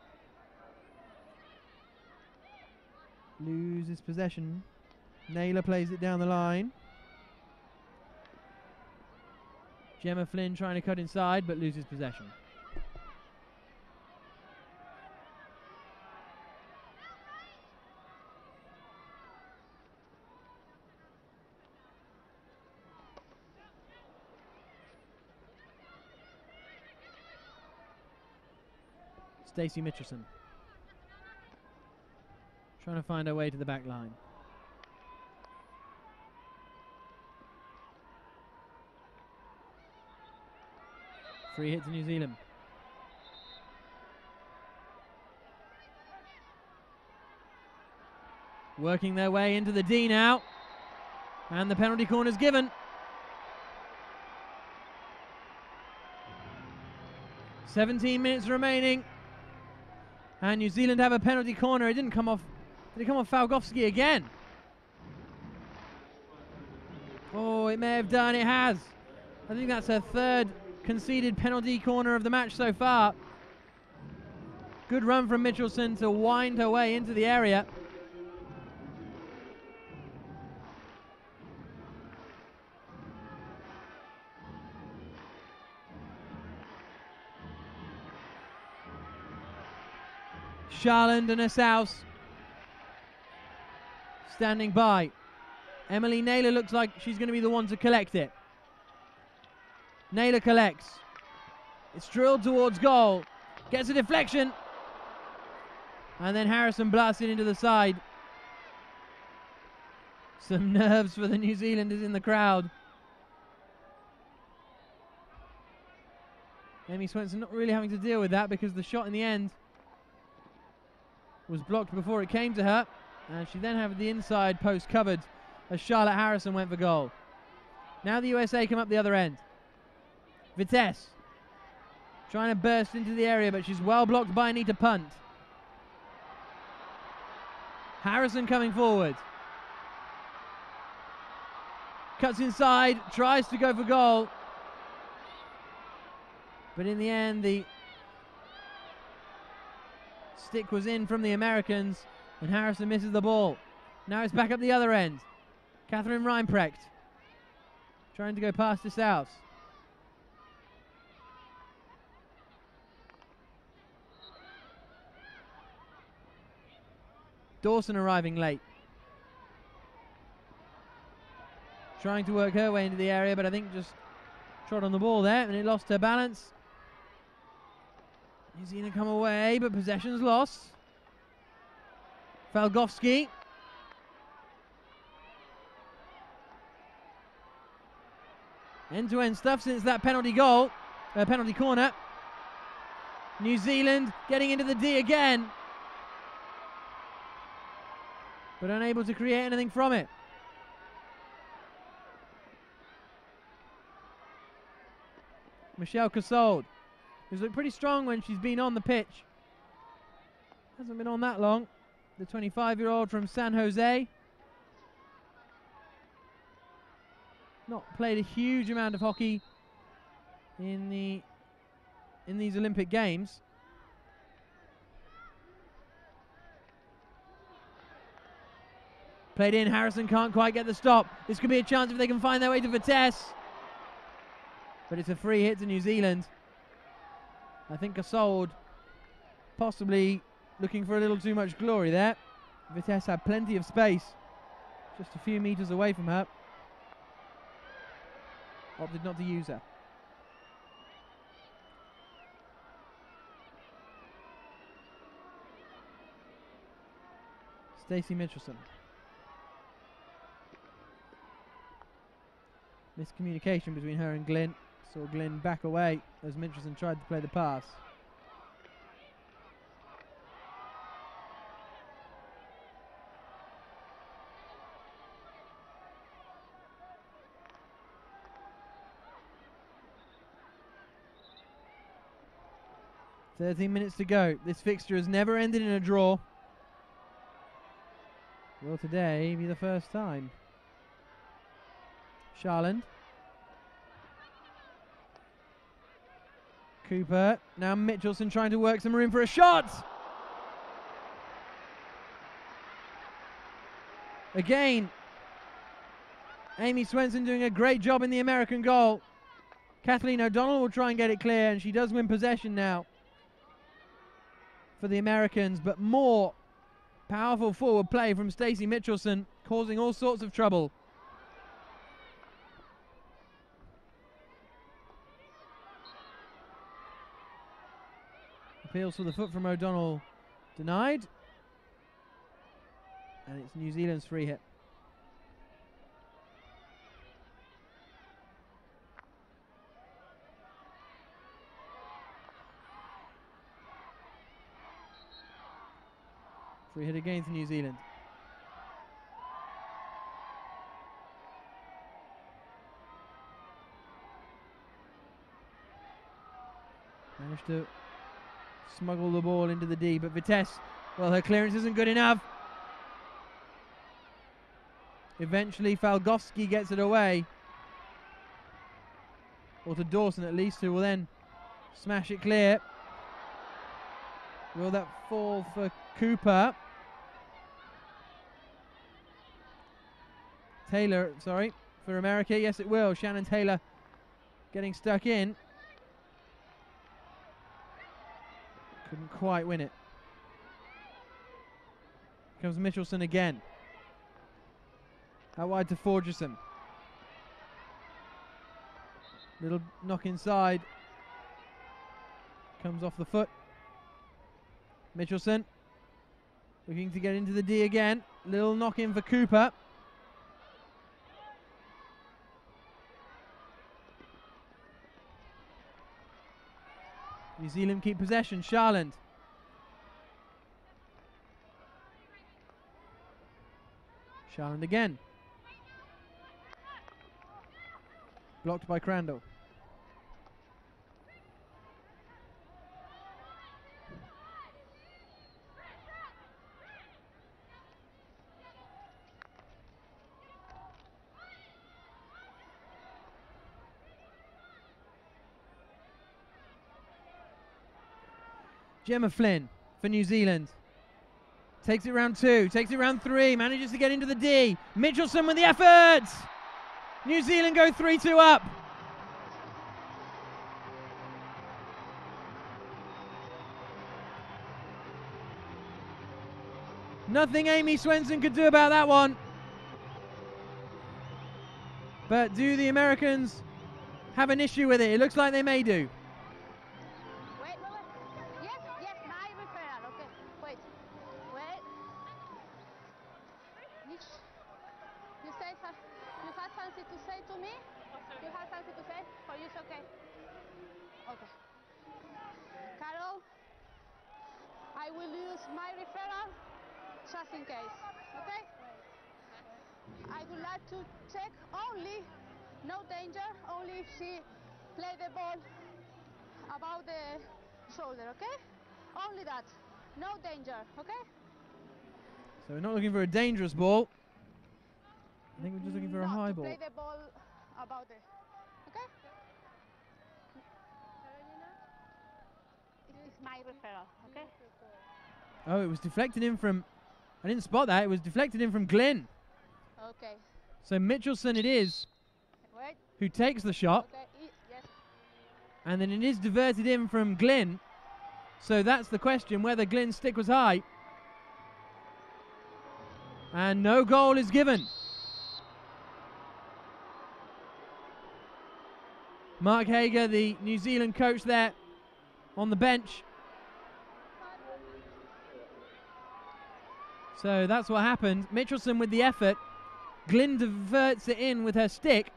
loses possession. Naylor plays it down the line. Gemma Flynn trying to cut inside but loses possession. Stacey Mitchelson trying to find her way to the back line. Free hit to New Zealand. Working their way into the D now. And the penalty corner is given. 17 minutes remaining. And New Zealand have a penalty corner. It didn't come off. Did it come off Falkowski again? Oh, it may have done. It has. I think that's her third conceded penalty corner of the match so far. Good run from Mitchelson to wind her way into the area. Charland and Assaus standing by. Emily Naylor looks like she's going to be the one to collect it. Naylor collects. It's drilled towards goal. Gets a deflection. And then Harrison blasts it into the side. Some nerves for the New Zealanders in the crowd. Amy Swenson not really having to deal with that because the shot in the end was blocked before it came to her, and she then had the inside post covered as Charlotte Harrison went for goal. Now the USA come up the other end. Vitesse trying to burst into the area, but she's well blocked by Anita Punt. Harrison coming forward. Cuts inside, tries to go for goal, but in the end the stick was in from the Americans, and Harrison misses the ball. Now it's back up the other end. Catherine Reinprecht trying to go past the South. Dawson arriving late. Trying to work her way into the area, but I think just trod on the ball there, and it lost her balance. New Zealand come away, but possession's lost. Falkowski. End-to-end stuff since that penalty corner. New Zealand getting into the D again, but unable to create anything from it. Michelle Cassold, who's looked pretty strong when she's been on the pitch. Hasn't been on that long. The 25-year-old from San Jose. Not played a huge amount of hockey in these Olympic Games. Played in, Harrison can't quite get the stop. This could be a chance if they can find their way to Vitesse. But it's a free hit to New Zealand. I think Cassold possibly looking for a little too much glory there. Vitesse had plenty of space, just a few meters away from her. Opted not to use her. Stacey Mitchelson. Miscommunication between her and Glynn. Saw Glynn back away as Mitchelson tried to play the pass. "13 minutes to go. This fixture has never ended in a draw. Will today be the first time?" Charland. Cooper. Now Mitchelson trying to work some room for a shot. Again, Amy Swenson doing a great job in the American goal. Kathleen O'Donnell will try and get it clear, and she does win possession now for the Americans, but more powerful forward play from Stacey Mitchelson, causing all sorts of trouble. Appeals for the foot from O'Donnell denied. And it's New Zealand's free hit. Free hit again for New Zealand. Managed to smuggle the ball into the D, but Vitesse, well, her clearance isn't good enough. Eventually, Falgowski gets it away. Or to Dawson at least, who will then smash it clear. Will that fall for Cooper? Taylor, sorry, for America. Yes, it will. Shannon Taylor getting stuck in. Couldn't quite win it. Comes Mitchelson again. Out wide to Forgerson. Little knock inside. Comes off the foot. Mitchelson looking to get into the D again. Little knock in for Cooper. New Zealand keep possession. Sharland. Sharland again. Blocked by Crandall. Gemma Flynn for New Zealand. Takes it round 2, takes it round 3, manages to get into the D. Mitchelson with the effort! New Zealand go 3-2 up. Nothing Amy Swenson could do about that one. But do the Americans have an issue with it? It looks like they may do. Just in case, okay? I would like to check only, no danger, only if she play the ball above the shoulder, okay? Only that, no danger, okay? So we're not looking for a dangerous ball. I think we're just looking for a high ball. Play the ball above the, okay? It's my referral, okay? Oh, it was deflected in from... I didn't spot that. It was deflected in from Glynn. Okay. So Mitchelson it is who takes the shot. Okay. Yes. And then it is diverted in from Glynn. So that's the question, whether Glynn's stick was high. And no goal is given. Mark Hager, the New Zealand coach there on the bench. So that's what happened. Mitchelson with the effort. Glynn diverts it in with her stick.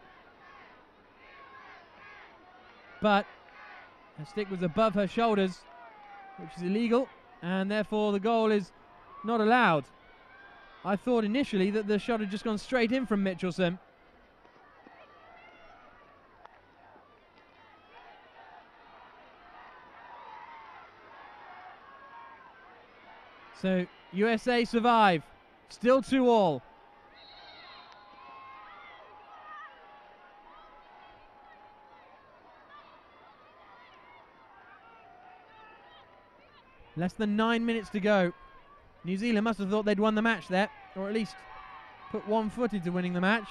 But her stick was above her shoulders, which is illegal, and therefore the goal is not allowed. I thought initially that the shot had just gone straight in from Mitchelson. So USA survive. Still 2-2. Less than 9 minutes to go. New Zealand must have thought they'd won the match there, or at least put one foot into winning the match.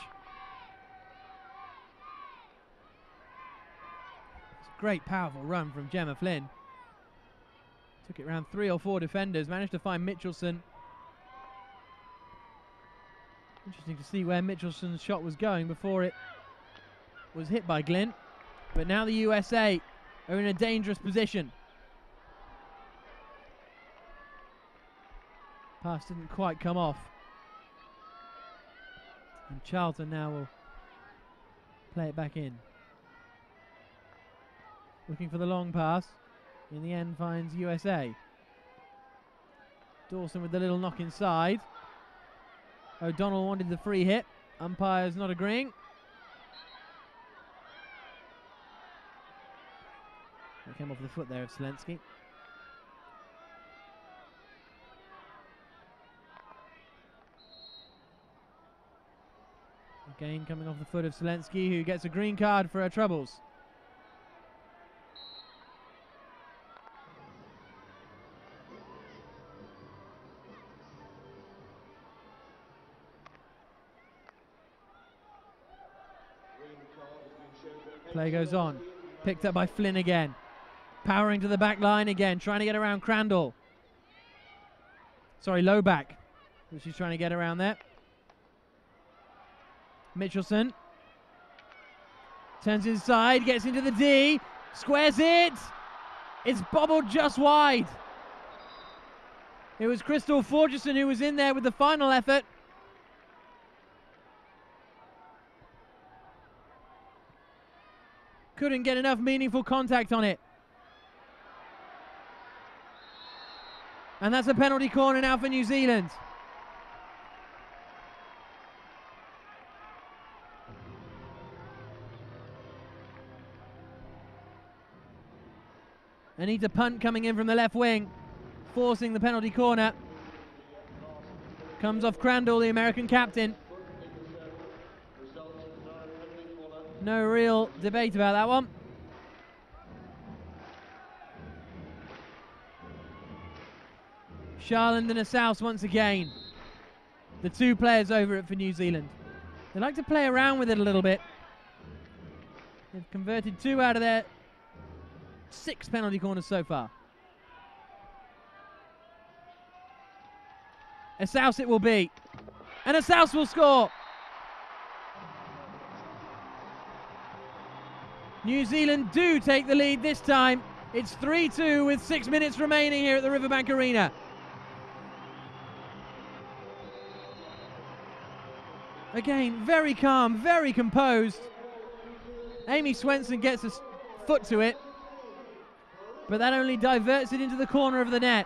It's a great, powerful run from Gemma Flynn. Took it around 3 or 4 defenders, managed to find Mitchelson. Interesting to see where Mitchelson's shot was going before it was hit by Glynn. But now the USA are in a dangerous position. Pass didn't quite come off. And Charlton now will play it back in. Looking for the long pass. In the end finds USA. Dawson with the little knock inside. O'Donnell wanted the free hit. Umpire's not agreeing. It came off the foot there of Selensky. Again coming off the foot of Selensky, who gets a green card for her troubles. Play goes on. Picked up by Flynn again. Powering to the back line again, trying to get around Crandall. Sorry, Lowback. She's trying to get around there. Mitchelson. Turns inside, gets into the D. Squares it. It's bobbled just wide. It was Crystal Forgerson who was in there with the final effort. Couldn't get enough meaningful contact on it. And that's a penalty corner now for New Zealand. Anita Punt coming in from the left wing, forcing the penalty corner. Comes off Crandall, the American captain. No real debate about that one. Charland and Assaus once again. The two players over it for New Zealand. They like to play around with it a little bit. They've converted 2 out of their 6 penalty corners so far. Assaus it will be. And Assaus will score. New Zealand do take the lead this time. It's 3-2 with 6 minutes remaining here at the Riverbank Arena. Again, very calm, very composed. Amy Swenson gets a foot to it, but that only diverts it into the corner of the net.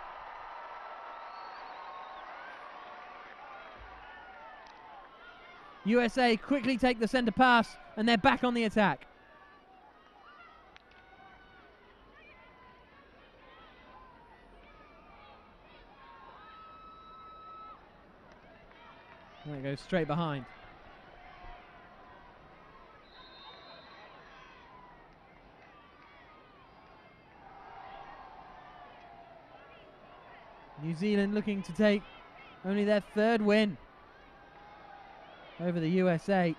USA quickly take the centre pass, and they're back on the attack. And it goes straight behind. New Zealand looking to take only their 3rd win over the USA.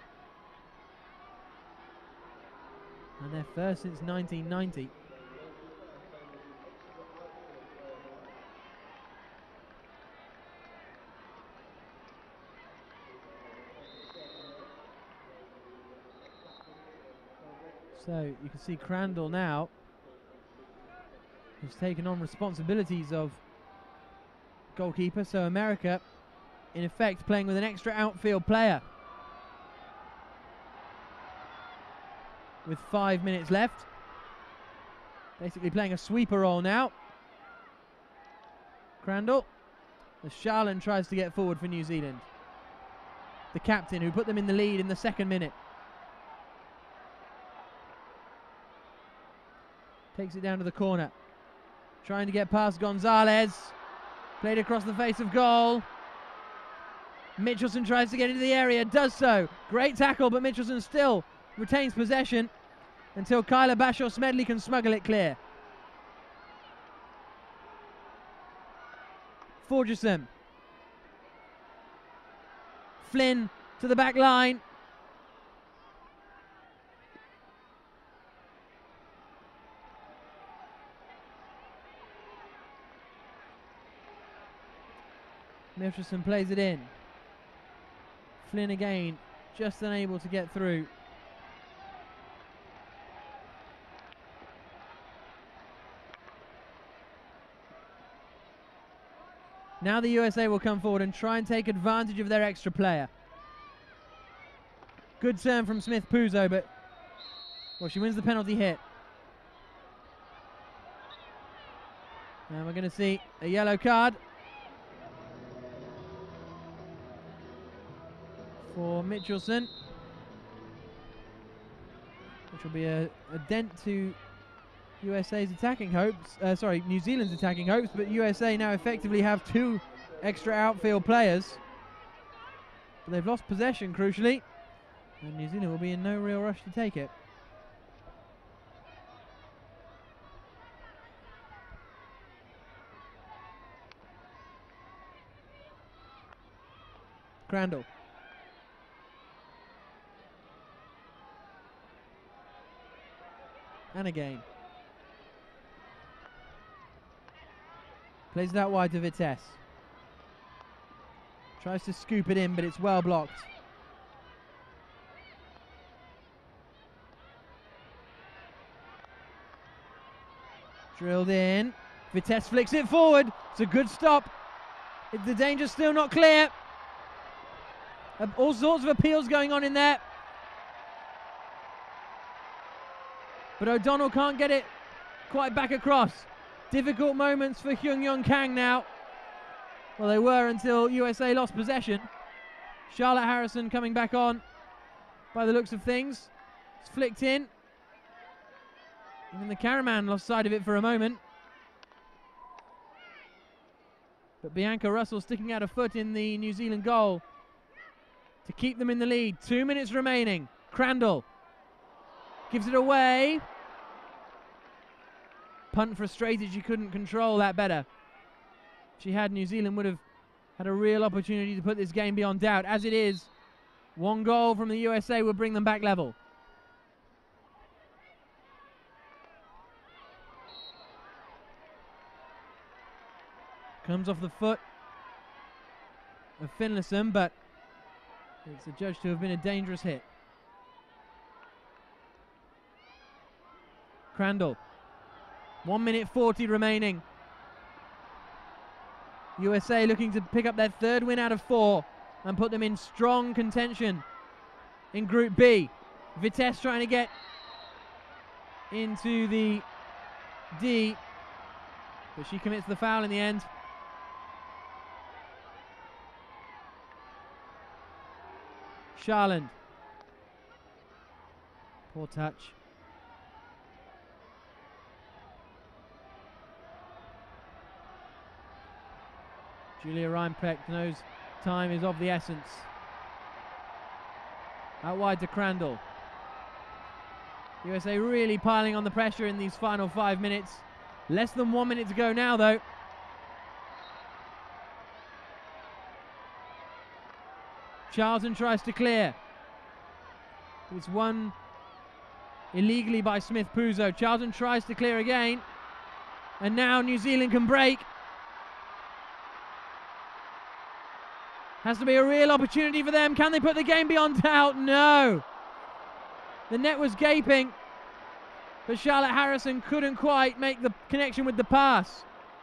And their first since 1990. So you can see Crandall now, who's taken on responsibilities of goalkeeper. So America, in effect, playing with an extra outfield player. With 5 minutes left. Basically playing a sweeper role now. Crandall, as Charland tries to get forward for New Zealand. The captain who put them in the lead in the 2nd minute. Takes it down to the corner. Trying to get past Gonzalez. Played across the face of goal. Mitchelson tries to get into the area. Does so. Great tackle, but Mitchelson still retains possession until Kyla Bashaw-Smedley can smuggle it clear. Forgerson. Flynn to the back line. Mitchelson plays it in. Flynn again, just unable to get through. Now the USA will come forward and try and take advantage of their extra player. Good turn from Smith Puzo, but well, she wins the penalty hit. And we're going to see a yellow card for Mitchelson, which will be a dent to USA's attacking hopes. Sorry, New Zealand's attacking hopes, but USA now effectively have 2 extra outfield players. But they've lost possession, crucially, and New Zealand will be in no real rush to take it. Crandall. And again. Plays it out wide to Vitesse. Tries to scoop it in, but it's well blocked. Drilled in. Vitesse flicks it forward. It's a good stop. The danger's still not clear. All sorts of appeals going on in there. But O'Donnell can't get it quite back across. Difficult moments for Hyun-Yong Kang now. Well, they were until USA lost possession. Charlotte Harrison coming back on by the looks of things. It's flicked in. Even the cameraman lost sight of it for a moment. But Bianca Russell sticking out a foot in the New Zealand goal to keep them in the lead. 2 minutes remaining. Crandall gives it away. Punt frustrated, she couldn't control that better. If she had, New Zealand would have had a real opportunity to put this game beyond doubt. As it is, 1 goal from the USA will bring them back level. Comes off the foot of Finlayson, but it's adjudged to have been a dangerous hit. Crandall. 1 minute 40 remaining. USA looking to pick up their 3rd win out of 4 and put them in strong contention in Group B. Vitesse trying to get into the D, but she commits the foul in the end. Charland. Poor touch. Julia Reinpeck knows time is of the essence. Out wide to Crandall. USA really piling on the pressure in these final 5 minutes. Less than 1 minute to go now, though. Charlton tries to clear. It's won illegally by Smith Puzo. Charlton tries to clear again. And now New Zealand can break. Has to be a real opportunity for them. Can they put the game beyond doubt? No. The net was gaping, but Charlotte Harrison couldn't quite make the connection with the pass.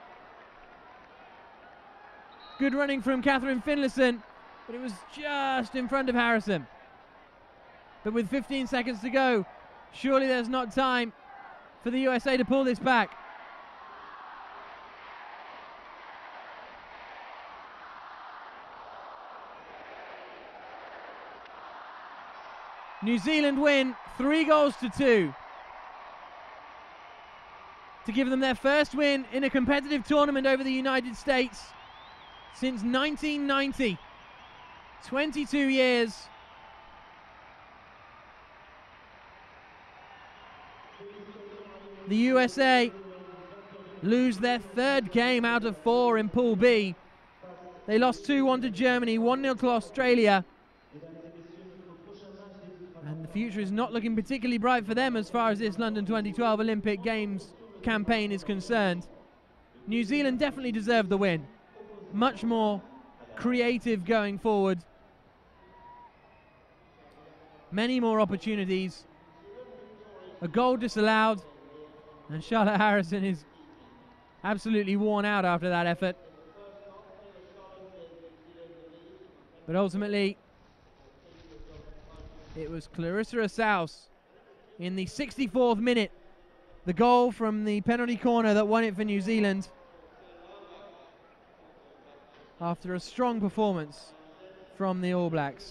Good running from Catherine Finlayson, but it was just in front of Harrison. But with 15 seconds to go, surely there's not time for the USA to pull this back. New Zealand win 3-2 to give them their first win in a competitive tournament over the United States since 1990. 22 years. The USA lose their 3rd game out of 4 in Pool B. They lost 2-1 to Germany, 1-0 to Australia. And the future is not looking particularly bright for them as far as this London 2012 Olympic Games campaign is concerned. New Zealand definitely deserved the win. Much more creative going forward. Many more opportunities. A goal disallowed. And Charlotte Harrison is absolutely worn out after that effort. But ultimately, it was Clarissa Assaus in the 64th minute, the goal from the penalty corner, that won it for New Zealand after a strong performance from the All Blacks.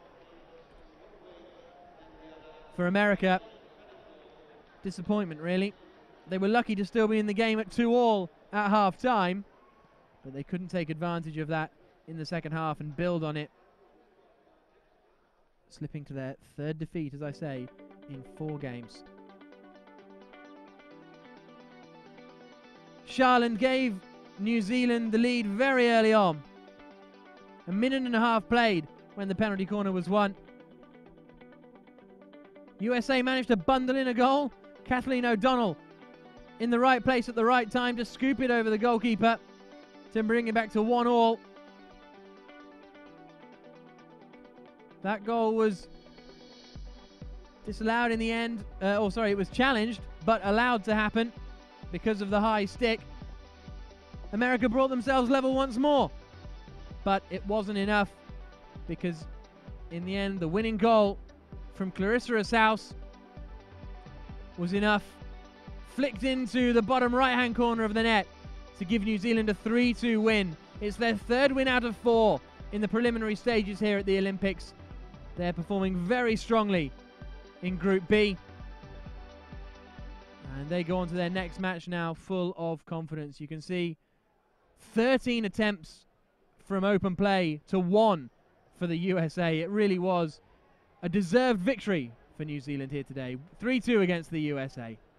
For America, disappointment really. They were lucky to still be in the game at 2-2 at half time, but they couldn't take advantage of that in the second half and build on it, slipping to their third defeat, as I say, in 4 games. Sharland gave New Zealand the lead very early on. A minute and a half played when the penalty corner was won. USA managed to bundle in a goal. Kathleen O'Donnell in the right place at the right time to scoop it over the goalkeeper to bring it back to 1-1. That goal was disallowed in the end. It was challenged, but allowed to happen because of the high stick. America brought themselves level once more, but it wasn't enough because in the end the winning goal from Clarissa Assaus was enough. Flicked into the bottom right-hand corner of the net to give New Zealand a 3-2 win. It's their third win out of 4 in the preliminary stages here at the Olympics. They're performing very strongly in Group B. And they go on to their next match now full of confidence. You can see 13 attempts from open play to 1 for the USA. It really was a deserved victory for New Zealand here today. 3-2 against the USA.